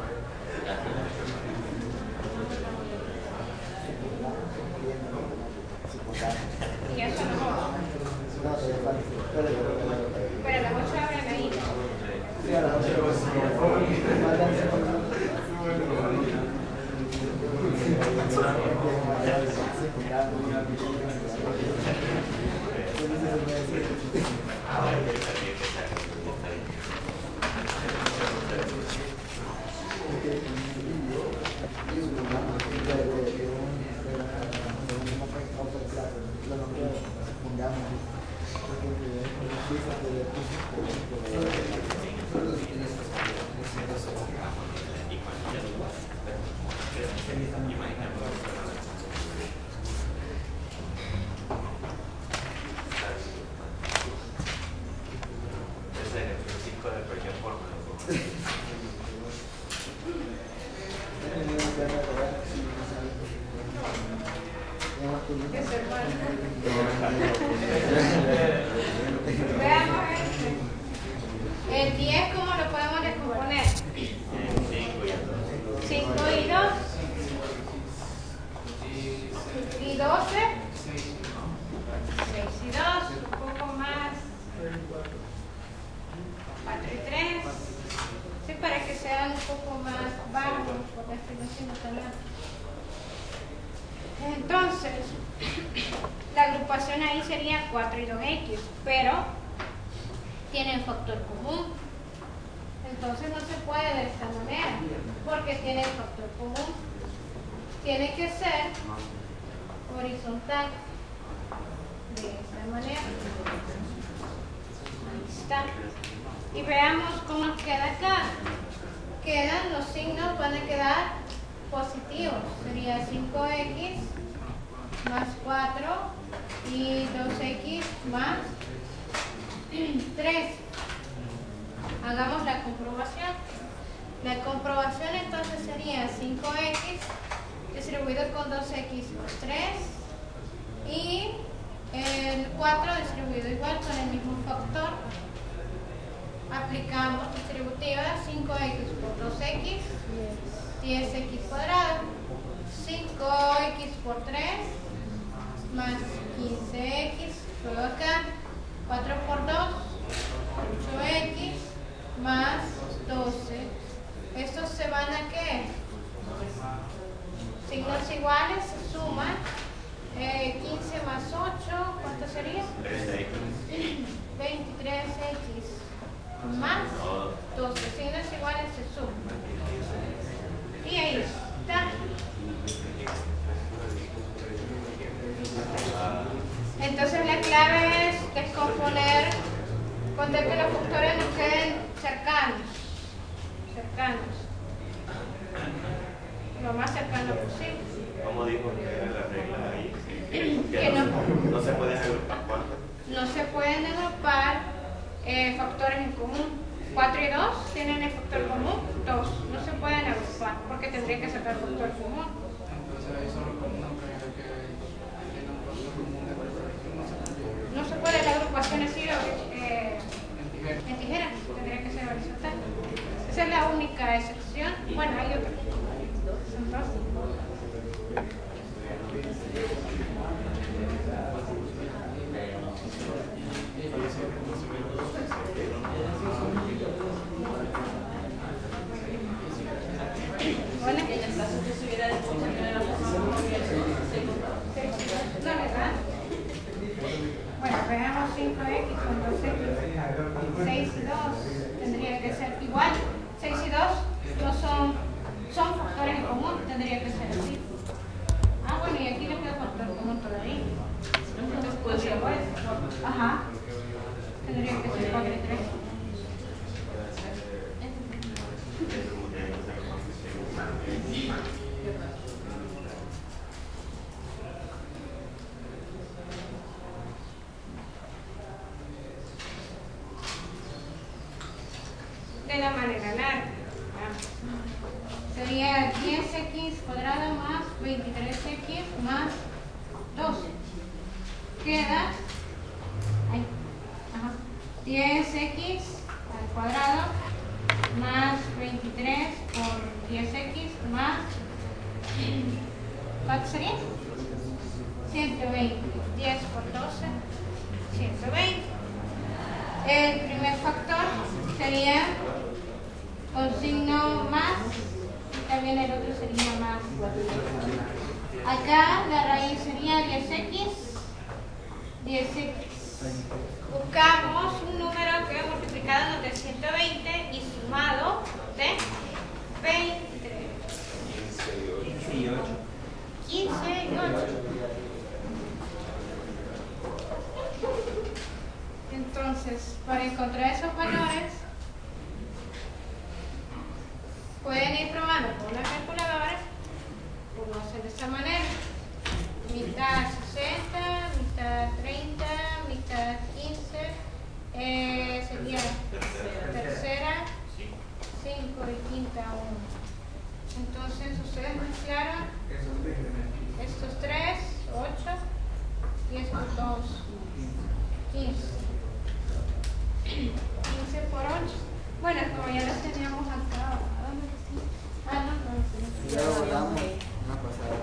[SPEAKER 1] Y eso no.
[SPEAKER 3] No, te falta.
[SPEAKER 1] Pero las ocho abren ahí.
[SPEAKER 3] Sí, a las ocho.
[SPEAKER 1] Que se muere. Veamos este. El diez, ¿cómo lo podemos descomponer? cinco y dos. Y doce. seis y dos. Un poco más. cuatro y tres. Sí, para que sean un poco más bajos, porque estoy haciendo también. Entonces, la agrupación ahí sería cuatro y dos equis, pero tienen factor común. Entonces no se puede de esta manera, porque tienen factor común. Tiene que ser horizontal. De esta manera. Ahí está. Y veamos cómo nos queda acá. Quedan, los signos van a quedar positivos. Sería cinco equis más cuatro y dos equis más tres. Hagamos la comprobación. La comprobación entonces sería cinco equis distribuido con dos equis por tres y el cuatro distribuido igual con el mismo factor. Aplicamos distributiva, cinco equis por dos equis, diez equis cuadrado, cinco equis por tres más quince equis, luego acá cuatro por dos, ocho equis más doce. Estos se van a ¿qué? Signos iguales, se suman. Eh, quince más ocho, ¿cuánto sería? veintitrés equis más doce. Signos iguales se suman. Y ahí está. Entonces la clave es descomponer, poner que los factores nos queden cercanos. Cercanos. Lo más cercano posible.
[SPEAKER 2] ¿Cómo dijo que era la regla ahí?
[SPEAKER 1] Que no,
[SPEAKER 2] no se pueden agrupar cuántos.
[SPEAKER 1] no se pueden agrupar eh, factores en común. cuatro y dos tienen el factor común, dos. No se pueden agrupar porque tendría que sacar factor común.
[SPEAKER 4] Entonces ahí solo con una regla que tiene un factor común de agrupar no se puede.
[SPEAKER 1] No se puede la agrupación así eh,
[SPEAKER 4] En tijera.
[SPEAKER 1] en tijeras, tendría que ser horizontal. Esa es la única excepción. Bueno, hay otra. Son dos. Bueno, no, ¿verdad? Bueno, veamos cinco equis con dos equis. seis y dos tendría que ser igual. seis y dos no son, son factores en común, tendría que ser así. Ah, bueno, y aquí le queda factor común todavía. Entonces puede ser igual. Ajá. Tendría que ser cuatro y tres. De la manera larga. Sería diez equis cuadrado más veintitrés equis más doce. Queda ahí, ajá, diez equis al cuadrado más veintitrés por diez equis más, ¿cuánto sería? ciento veinte. diez por doce, ciento veinte. El primer factor sería con signo más y también el otro sería más. Acá la raíz sería diez equis, diez equis. Buscamos un número que multiplicado entre ciento veinte y sumado de veintitrés. quince y ocho. Entonces, para encontrar esos valores, pueden ir probando con una calculadora, como hacer de esta manera. Mitad sesenta, mitad treinta, mitad quince, eh, sería tercera, cinco y quinta uno. Entonces, ustedes mezclaron estos tres, ocho, y estos dos, quince. quince por ocho. Bueno, como ya los teníamos acá. Ah, no, no.
[SPEAKER 3] Ya lo votamos una pasada.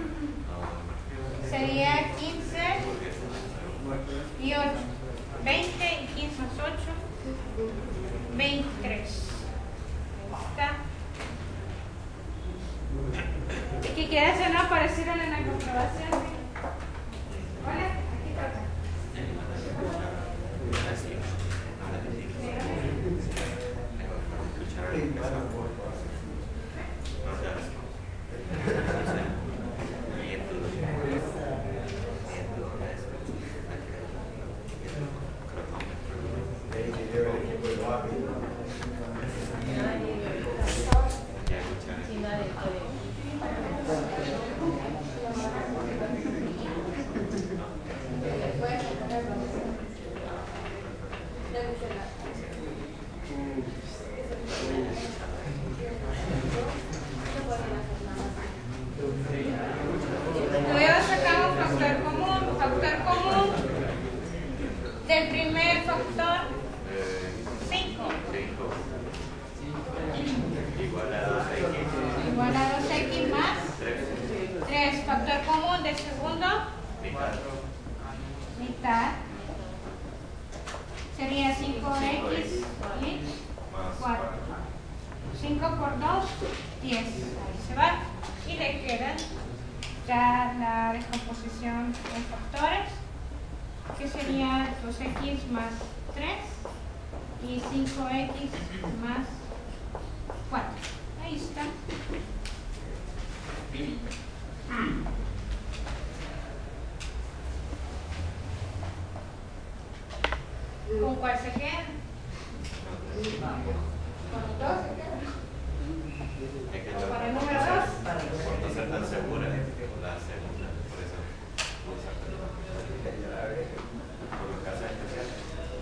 [SPEAKER 1] Sería quince y ocho. veinte y quince más ocho. veintitrés. ¿Está? ¿Y qué quiere hacer? No aparecieron en la comprobación. Hola, aquí toca. Del primer factor, cinco.
[SPEAKER 2] Igual a dos x.
[SPEAKER 1] Igual a dos x más tres. Factor común del segundo,
[SPEAKER 2] Mitad.
[SPEAKER 1] mitad. Sería cinco x y cuatro. cinco por dos, diez. Ahí se va. Y le quedan ya la descomposición en factores, que sería dos x más tres y cinco x más cuatro. Ahí está. ¿Con cuál se queda? Con los dos se queda.
[SPEAKER 2] Es que
[SPEAKER 1] O
[SPEAKER 2] yo-
[SPEAKER 1] para el número dos.
[SPEAKER 2] por no ser tan segura, la segunda, por eso usa por los casos especiales.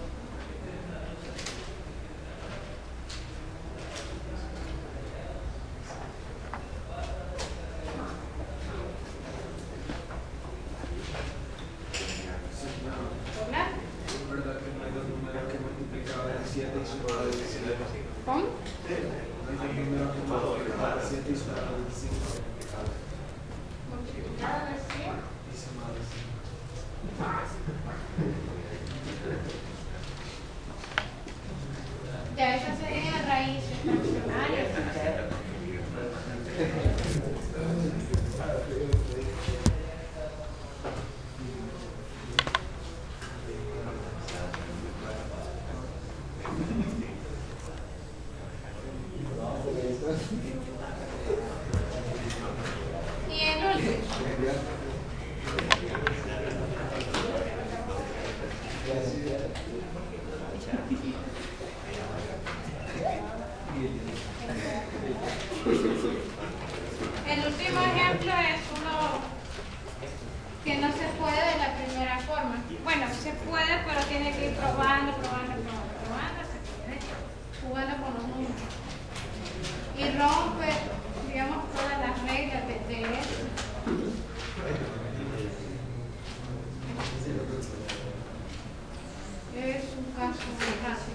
[SPEAKER 1] ¿Verdad?
[SPEAKER 3] ¿Verdad que no hay dos números que multiplicaban siete y sumaban diecisiete?
[SPEAKER 1] ¿Con?
[SPEAKER 3] No hay dos números que multiplicaban siete y sumaban veinticinco.
[SPEAKER 1] Multiplicado de cien.
[SPEAKER 3] Y sumaban cinco.
[SPEAKER 1] Ya esas serían raíces fraccionarias. Y el último. El último ejemplo es uno que no se puede de la primera forma. Bueno, se puede, pero tiene que ir probando, probando, probando, probando, se puede, jugando con los números. Y rompe, digamos, todas las reglas de, de eso. Es un caso muy fácil.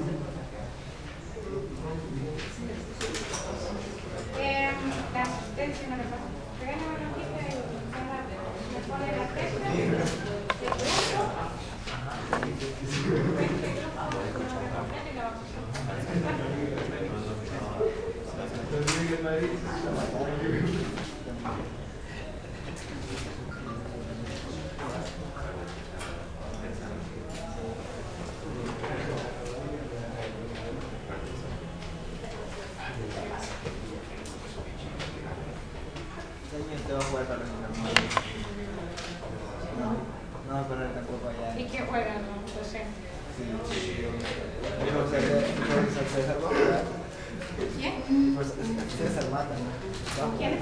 [SPEAKER 1] Eh, la asistencia no le pasa. Pégame una hojita y le pone la testa. El grupo. Este grupo no le completa y la va a
[SPEAKER 3] Te va a jugar para los No, no, pero tampoco allá.
[SPEAKER 1] ¿Y qué juegan los docentes?
[SPEAKER 3] Sí. Profesor César Mata.
[SPEAKER 1] ¿Quién?
[SPEAKER 3] César Mata, ¿no?
[SPEAKER 1] ¿Quién?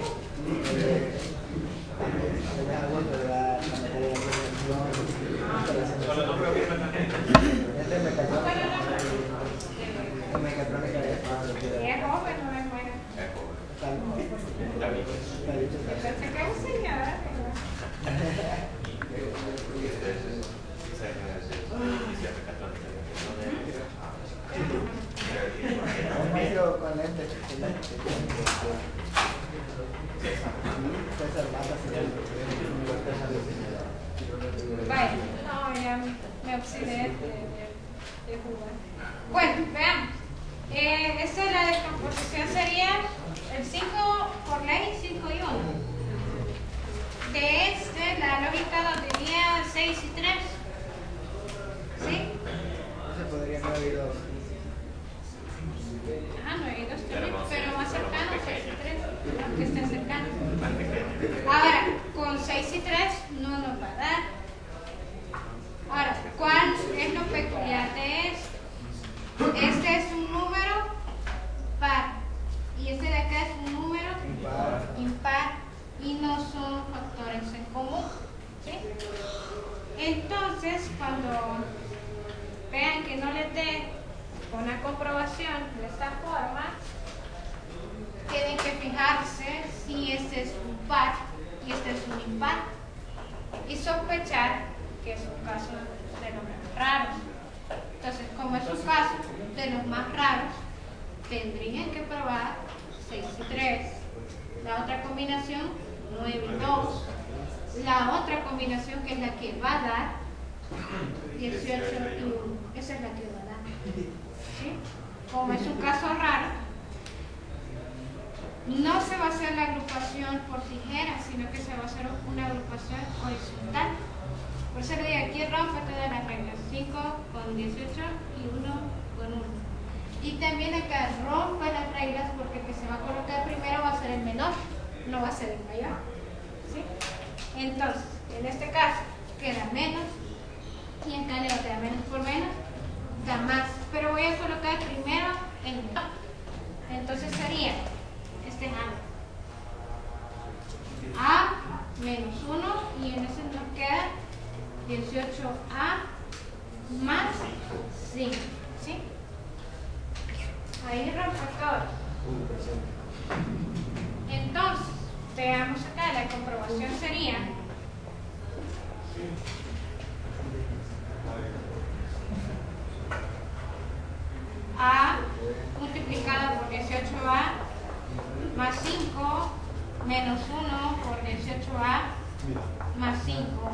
[SPEAKER 3] Tenía algo que da la materia de programación.
[SPEAKER 2] Solo no creo que es la tarjeta.
[SPEAKER 3] Este me cayó.
[SPEAKER 1] Bueno, no.
[SPEAKER 3] Este mecatrónica de Pablo.
[SPEAKER 1] Si es joven, no es buena.
[SPEAKER 2] Es joven.
[SPEAKER 3] Está bien.
[SPEAKER 2] Está bien.
[SPEAKER 3] Está bien.
[SPEAKER 1] Yo pensé que era un señor.
[SPEAKER 3] Un maestro con lentes. César Mata se llama.
[SPEAKER 1] Vaya, no, ya me oxidé de, de, de jugar. Bueno, veamos. Eh, esta es la descomposición, sería el cinco por ley, cinco y uno. De este, la lógica donde iría seis y tres. ¿Sí?
[SPEAKER 3] Se podría no haber dos.
[SPEAKER 1] Ah, nueve y dos también, pero más cercano, seis y tres, aunque estén cercanos. Ahora, con seis y tres no nos va a dar. Ahora, ¿cuál es lo peculiar de esto? Este es un número par y este de acá es un número
[SPEAKER 3] Impar.
[SPEAKER 1] impar y no son factores en común. ¿Sí? Entonces, cuando vean que no les dé una comprobación de esta forma, tienen que fijarse si este es un par y este es un impar y sospechar que es un caso de número. raros. Entonces, como es un caso de los más raros, tendrían que probar seis y tres. La otra combinación, nueve y dos. La otra combinación, que es la que va a dar dieciocho y uno. Esa es la que va a dar. ¿Sí? Como es un caso raro, no se va a hacer la agrupación por tijeras, sino que se va a hacer una agrupación horizontal. Por eso le digo, aquí rompe todas las reglas, cinco con dieciocho y uno con uno. Y también acá rompe las reglas, porque el que se va a colocar primero va a ser el menor, no va a ser el mayor. ¿Sí? Entonces, en este caso, queda menos, y acá le va a quedar menos por menos, da más. Pero voy a colocar primero el menor. Entonces sería este A. A menos uno, y en ese nos queda dieciocho A más cinco. ¿Sí? Ahí rompe todo. Entonces, veamos acá, la comprobación sería A multiplicado por dieciocho A más cinco menos uno por dieciocho A más cinco.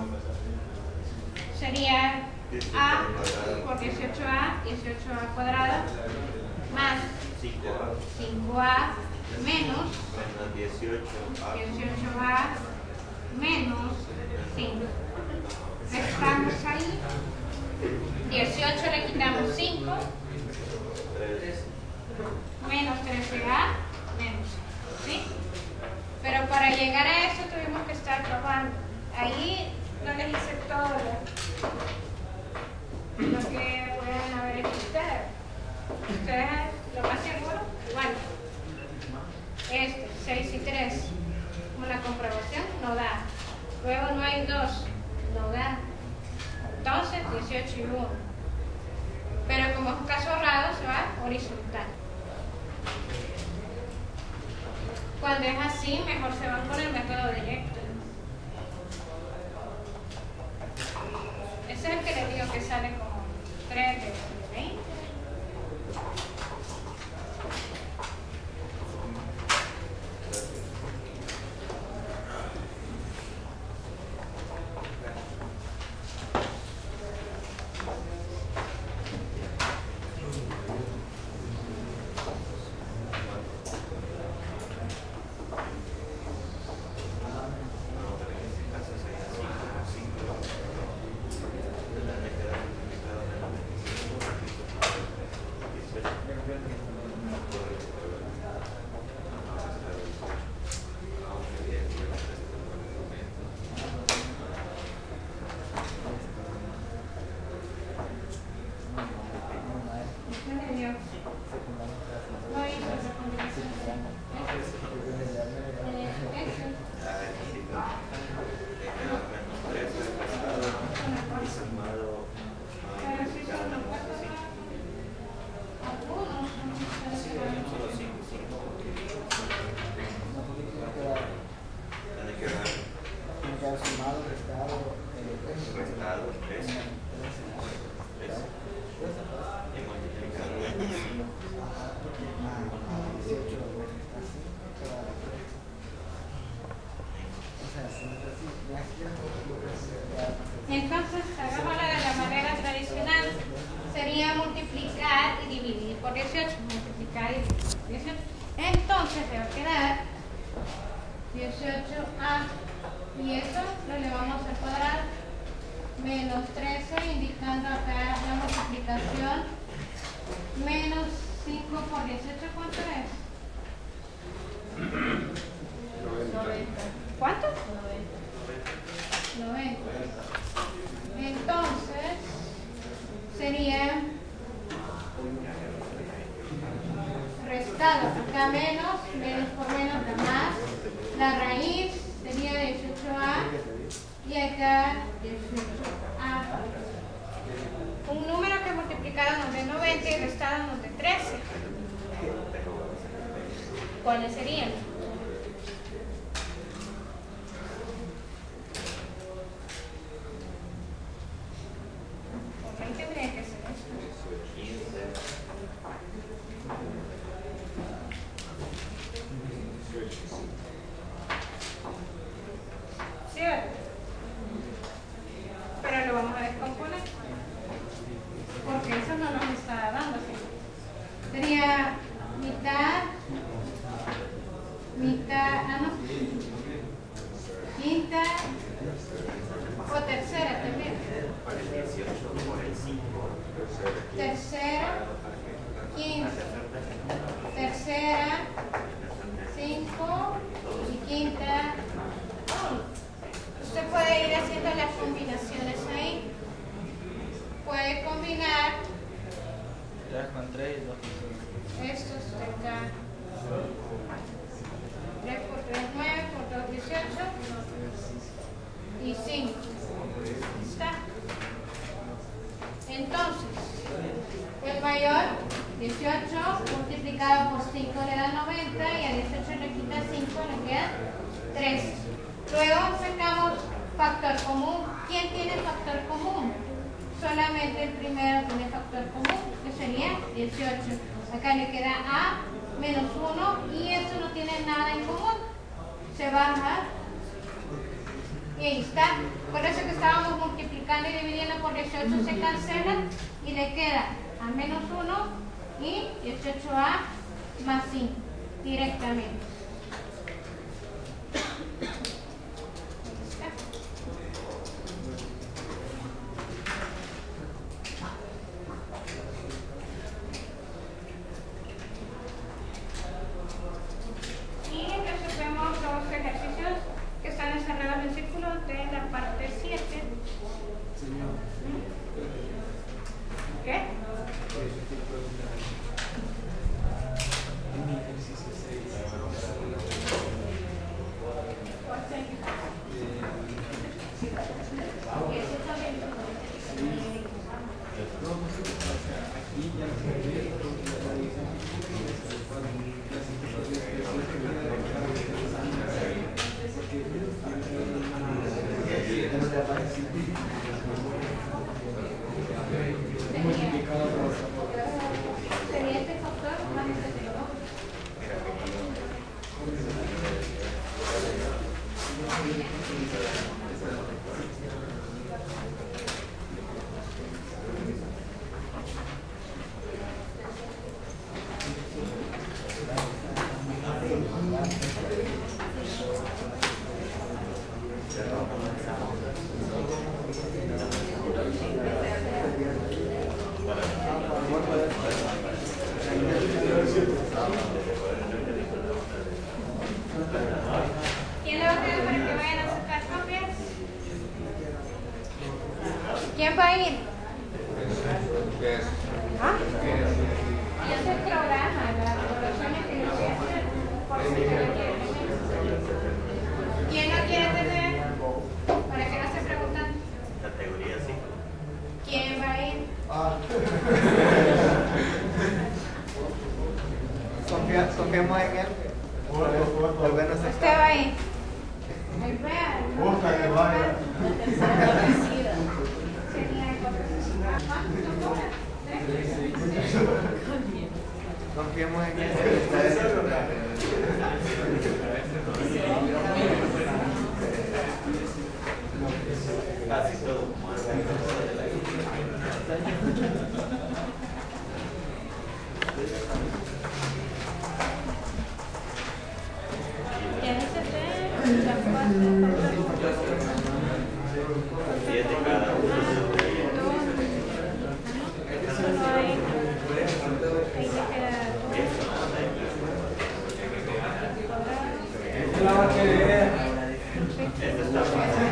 [SPEAKER 1] Sería A por dieciocho A, dieciocho A cuadrado, más cinco A menos dieciocho A menos cinco. Restamos ahí. dieciocho le quitamos cinco, menos trece A menos cinco. ¿Sí? Pero para llegar a eso tuvimos que estar probando. Ahí no les hice todo lo, lo que pueden haber hecho ustedes. Ustedes, lo más seguro, igual. Este, seis y tres, como la comprobación, no da. Luego no hay dos, no da. Entonces, dieciocho y uno. Pero como es un caso raro, se va horizontal. Cuando es así, mejor se van con el método directo. Ese es el que les digo que sale como tres de veinte. Entonces, hagámoslo de la manera tradicional. Sería multiplicar y dividir por dieciocho. Multiplicar y dividir por dieciocho. Entonces, le va a quedar dieciocho A. Y eso lo elevamos al cuadrado. Menos trece, indicando acá la multiplicación. Menos cinco por dieciocho, ¿cuánto es? noventa. ¿Cuánto? noventa. Entonces, sería restado. Acá menos, menos por menos da más. La raíz sería dieciocho A y acá dieciocho A. Un número que multiplicado nos dé noventa y restado nos dé trece. ¿Cuáles serían? tercera, quinta, tercera, cinco y quinta. Usted puede ir haciendo las combinaciones ahí. Puede combinar
[SPEAKER 6] tres con tres y dos con cinco.
[SPEAKER 1] estos de acá. tres por tres, nueve, por dos, dieciocho y cinco. ¿Está? Entonces, el mayor, dieciocho multiplicado por cinco le da noventa y a dieciocho le quita cinco, le queda tres. Luego sacamos factor común. ¿Quién tiene factor común? Solamente el primero tiene factor común, que sería dieciocho. Acá le queda A menos uno y eso no tiene nada en común. Se baja y ahí está. Por eso que estábamos multiplicando y dividiendo por dieciocho se cancela y le queda A menos uno y dieciocho A más cinco directamente. Y resolvemos los ejercicios que están encerrados en el círculo de la parte siete. ¿Qué? Sería este factor más este, ¿no? ¿Quién le va a pedir para que vayan a sacar copias? ¿Quién va a ir? ¿Ah? Y ese programa, las correcciones que yo voy a hacer, por si no lo quiere tener. ¿Quién lo quiere tener? Para que no se preguntan.
[SPEAKER 2] Categoría cinco.
[SPEAKER 1] ¿Quién va a ir?
[SPEAKER 6] Confía, confiamos en él. Volvernos a
[SPEAKER 1] Usted va a ir. Ahí vea.
[SPEAKER 3] Busca que vaya.
[SPEAKER 1] Sería cosas. ¿Cuántos son? ¿Tres?
[SPEAKER 6] Confiemos en él.
[SPEAKER 2] Casi todo como hace el curso de la
[SPEAKER 1] ¿Tienes este? ¿La cuatro?
[SPEAKER 2] siete cada uno.
[SPEAKER 1] Solo hay. Ahí te queda
[SPEAKER 2] Este está fácil.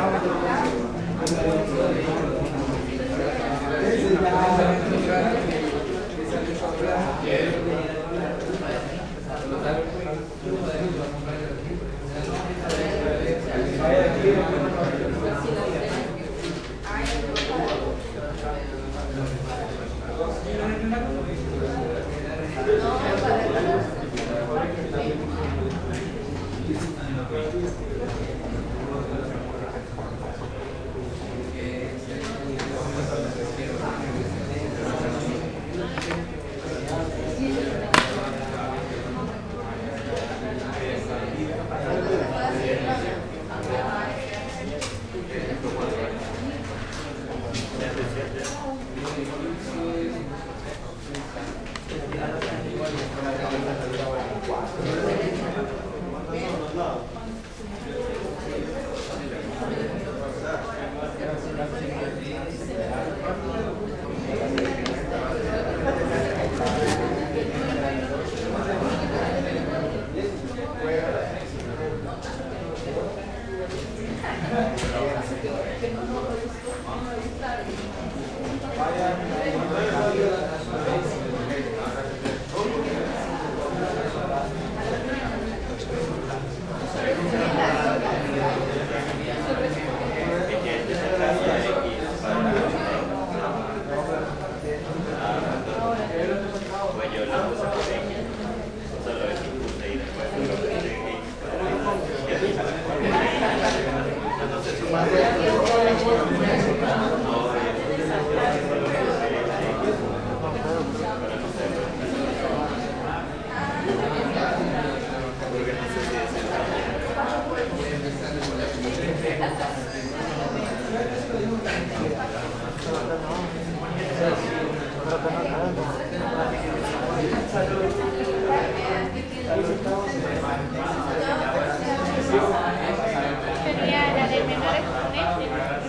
[SPEAKER 1] Sería la de menor exponente.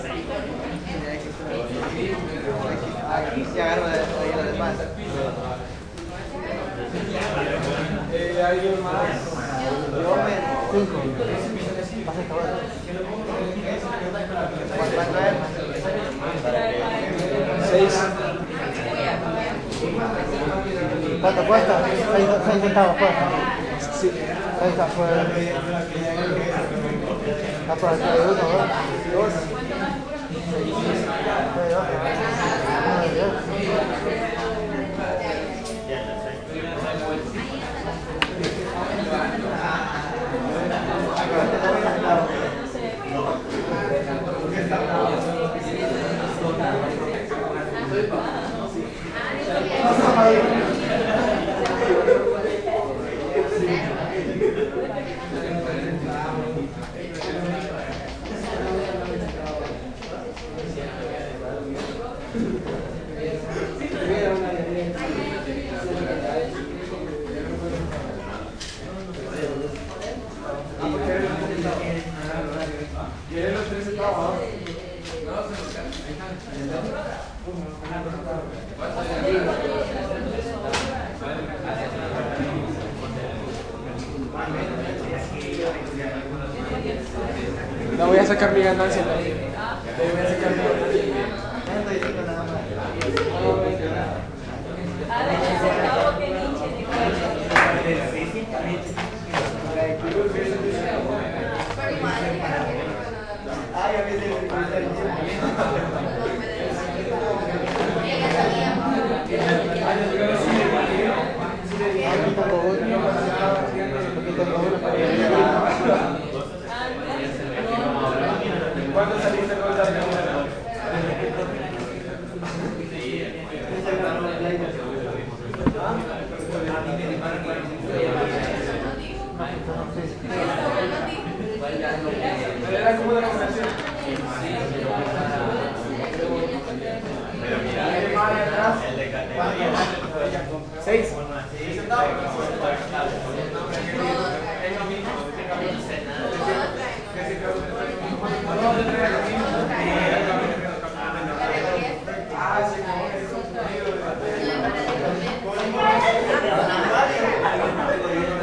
[SPEAKER 6] Aquí se agarra de la de más.
[SPEAKER 3] Eh, ¿Alguien más?
[SPEAKER 6] Yo me... Cinco. ¿Cuánto es?
[SPEAKER 3] Seis.
[SPEAKER 7] ¿Cuánto cuesta? Seis, seis centavos cuesta.
[SPEAKER 3] Sí.
[SPEAKER 7] Ahí está, pues. Está por acá de uno, ¿no?
[SPEAKER 3] Dos.
[SPEAKER 7] Ahí va. Muy bien.
[SPEAKER 3] ¿Quieren los tres centavos? La voy a sacar mi ganancia. La voy a sacar mi ganancia. ¿Cuándo saliste con la primera? ¿Era como de la combinación?
[SPEAKER 2] Pero mira, el de categoría.
[SPEAKER 3] Seis.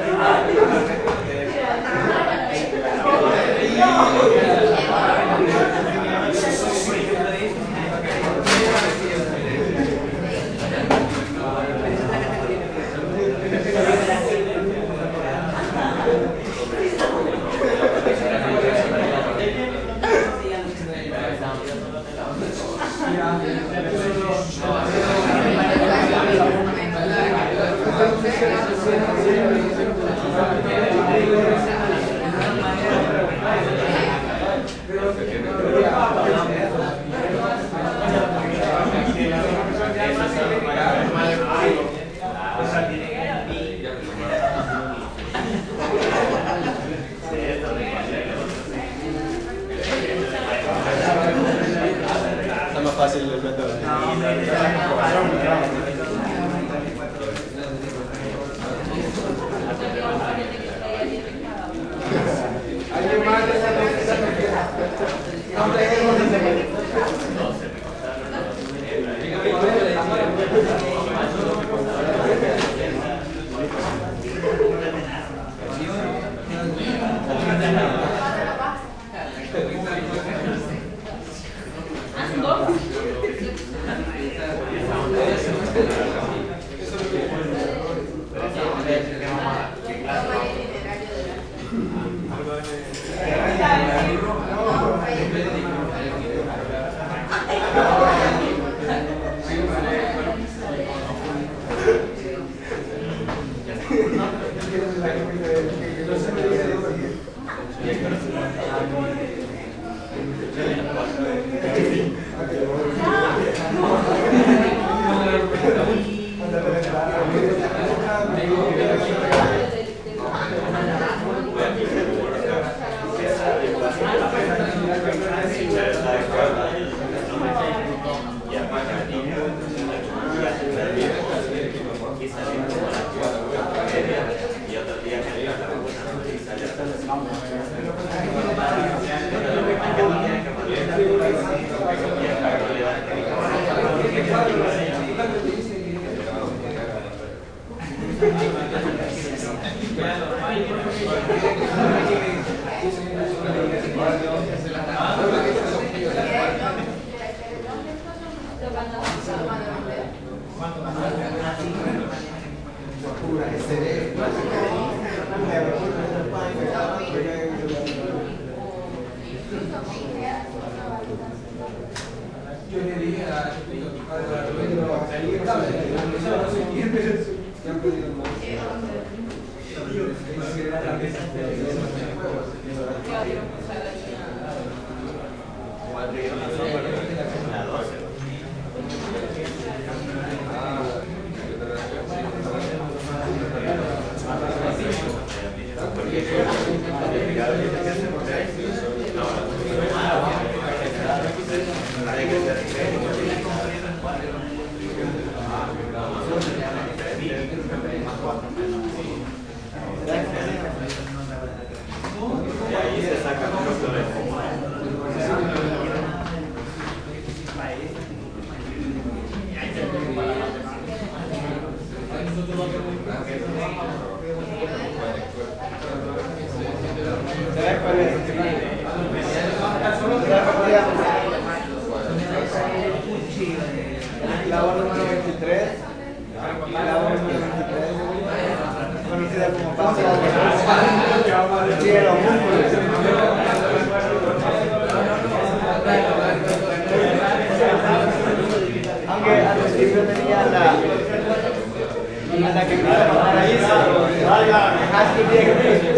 [SPEAKER 3] Ah, fácil el método.
[SPEAKER 4] ¿Alguien más de esa noticia que quiera? Yo le dije a
[SPEAKER 6] Clavo número veintitrés, clavo número veintitrés, conocida como paso de sí, los músculos. Aunque al principio tenía la la que me paraíso, haz tu día.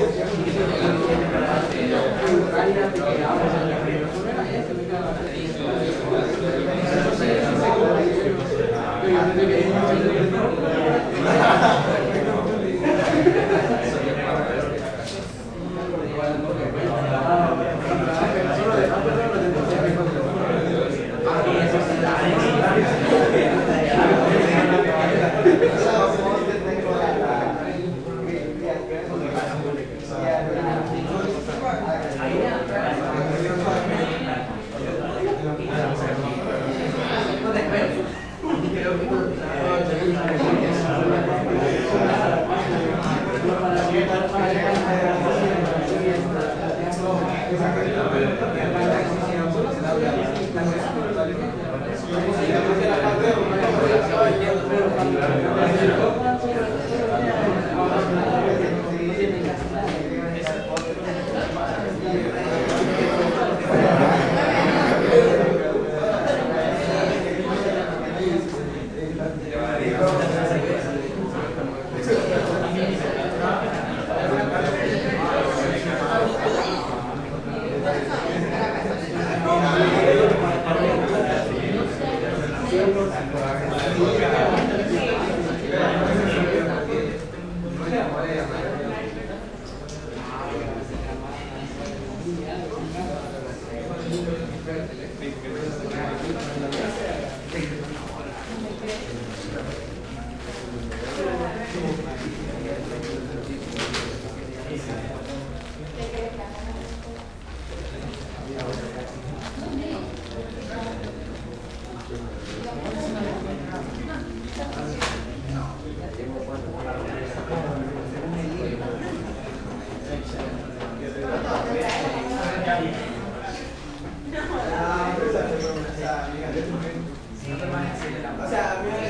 [SPEAKER 6] O sea, a mí me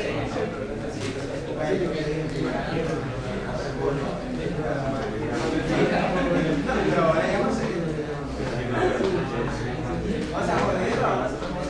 [SPEAKER 6] vamos a joder, vamos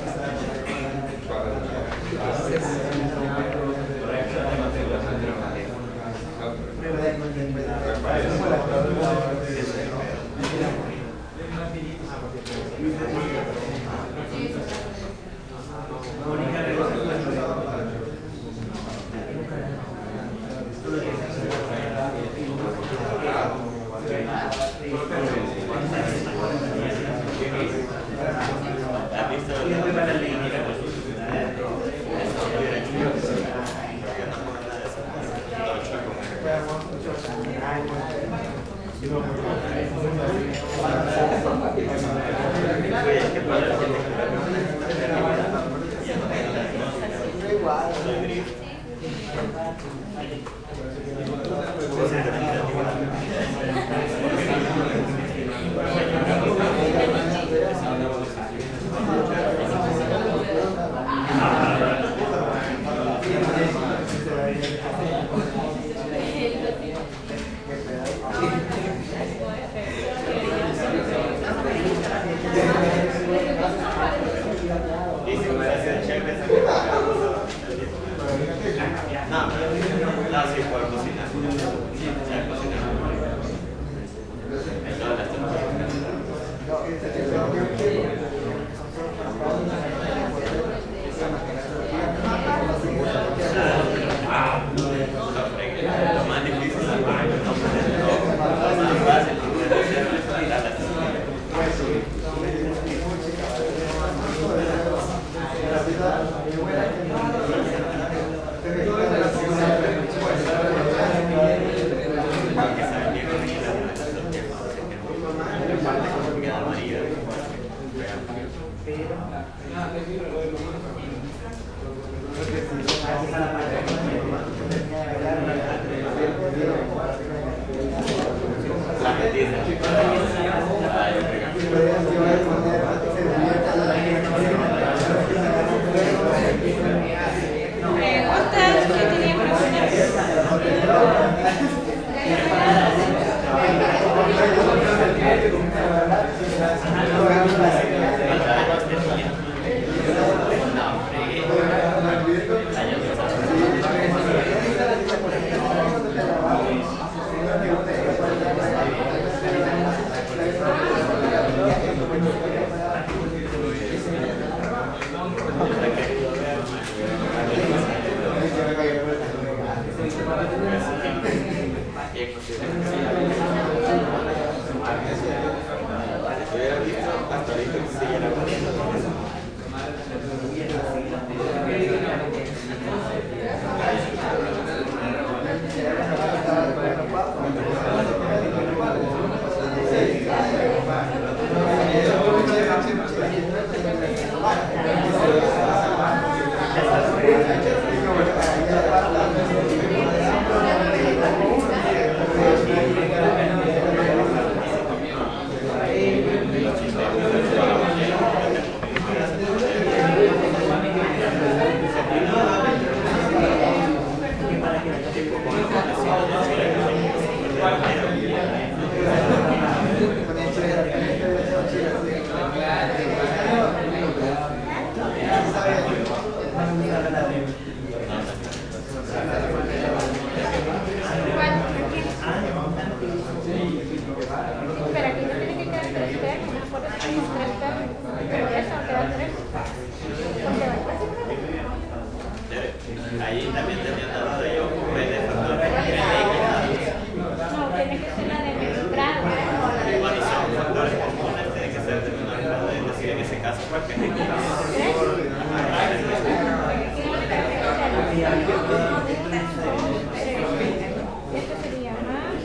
[SPEAKER 2] Ahí también tenía dado de yo, de factor de
[SPEAKER 1] No, tiene que ser la de grado.
[SPEAKER 2] Bueno, y son factores comunes, tiene que ser de menor grado, es decir, en ese caso, ¿cuál que
[SPEAKER 1] Esto sería más.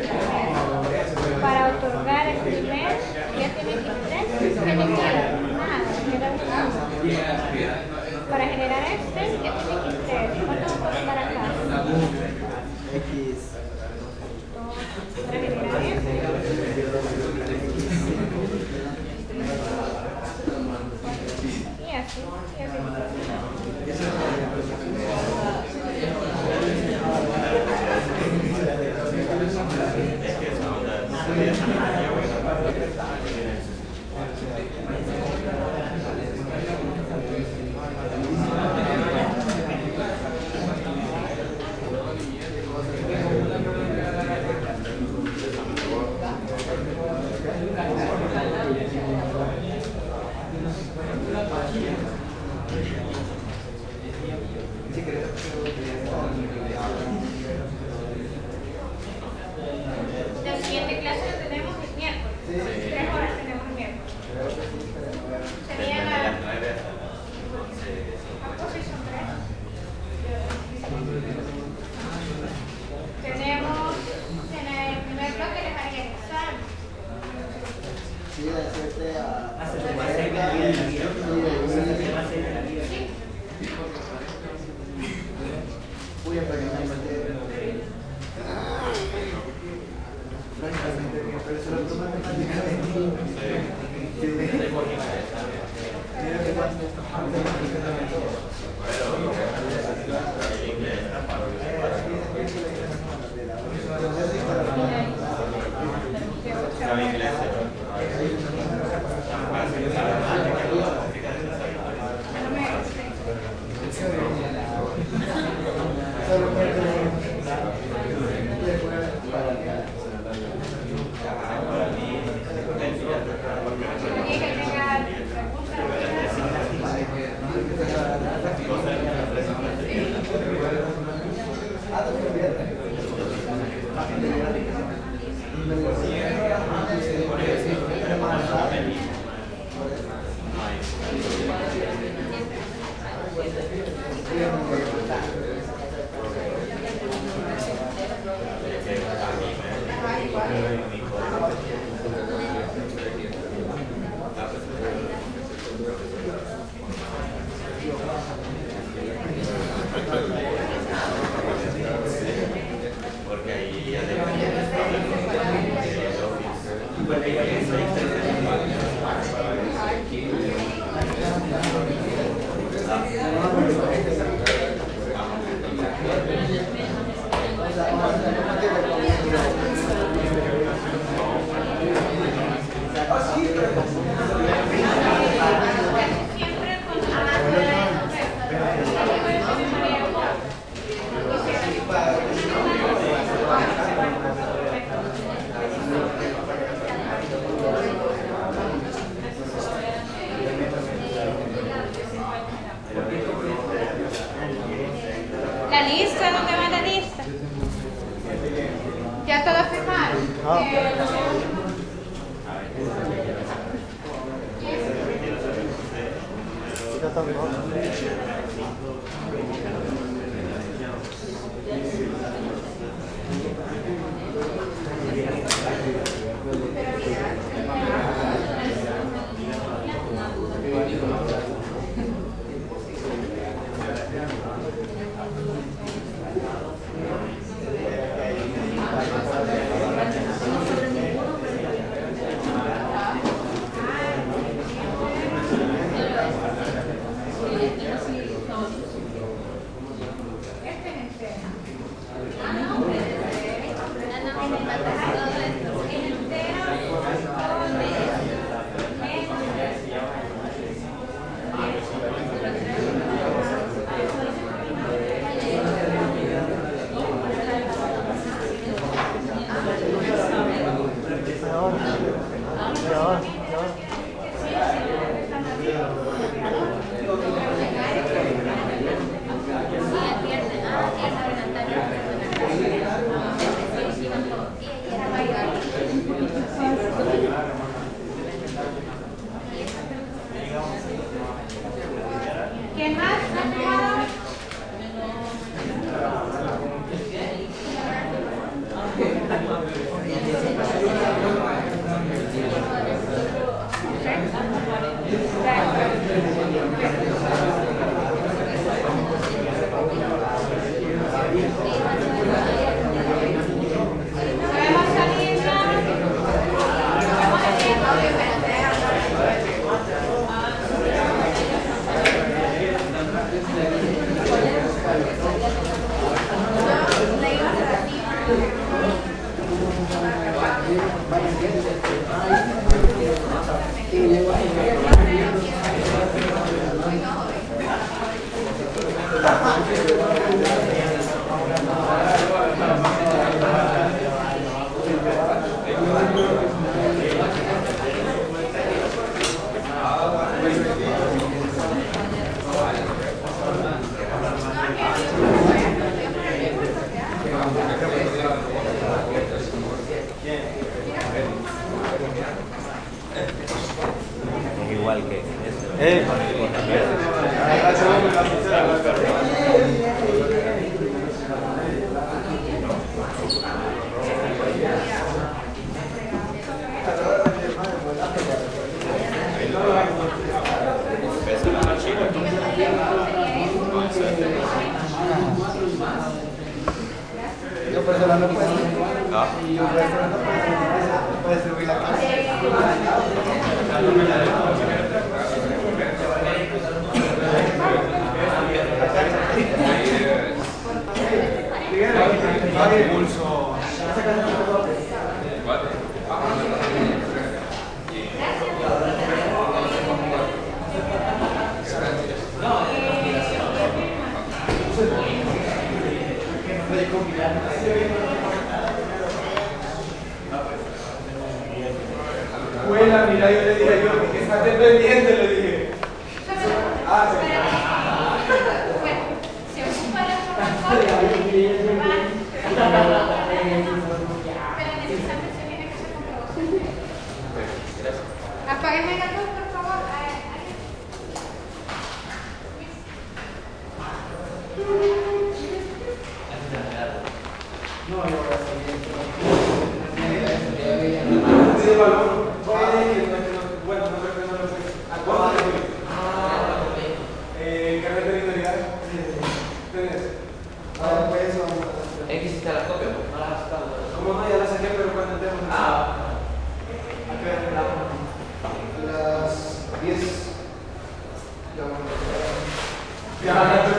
[SPEAKER 1] Para otorgar el primer, ya tiene que tres, tiene que nada, queda uno. Para generar este, ya tiene que tres. ¿Cuánto va a costar acá?
[SPEAKER 6] X.
[SPEAKER 1] Para generar este. La lista, ¿dónde va la lista? ¿Ya todos firmaron?
[SPEAKER 7] No.
[SPEAKER 1] Eh,
[SPEAKER 7] Ya está mejor.
[SPEAKER 1] ¿Quién más ha firmado? ¿Podemos salir ya?
[SPEAKER 2] Es igual que este.
[SPEAKER 7] Eh.
[SPEAKER 1] ¿Qué
[SPEAKER 6] Puedes subir la casa.
[SPEAKER 3] Pulso. Buena, mira, yo le dije yo, que está dependiente, le dije. Ah, sí.
[SPEAKER 1] Bueno, se ocupa la protocolo. Pero necesariamente se tiene que hacer con precaución. Apágueme la luz, por favor.
[SPEAKER 3] No, yo voy a seguir. Sí, balón. Bueno, no creo que no lo fue. ¿A cuánto le fue? Eh, ¿carnet de identidad? ¿Tenés?
[SPEAKER 6] Ah, pues eso.
[SPEAKER 8] X está la copia, pues no la has sacado.
[SPEAKER 3] ¿Cómo no? Ya la saqué, pero cuando tenemos.
[SPEAKER 8] Ah,
[SPEAKER 3] ¿A qué hora entramos? A las diez. Ya vamos a ver. Ya,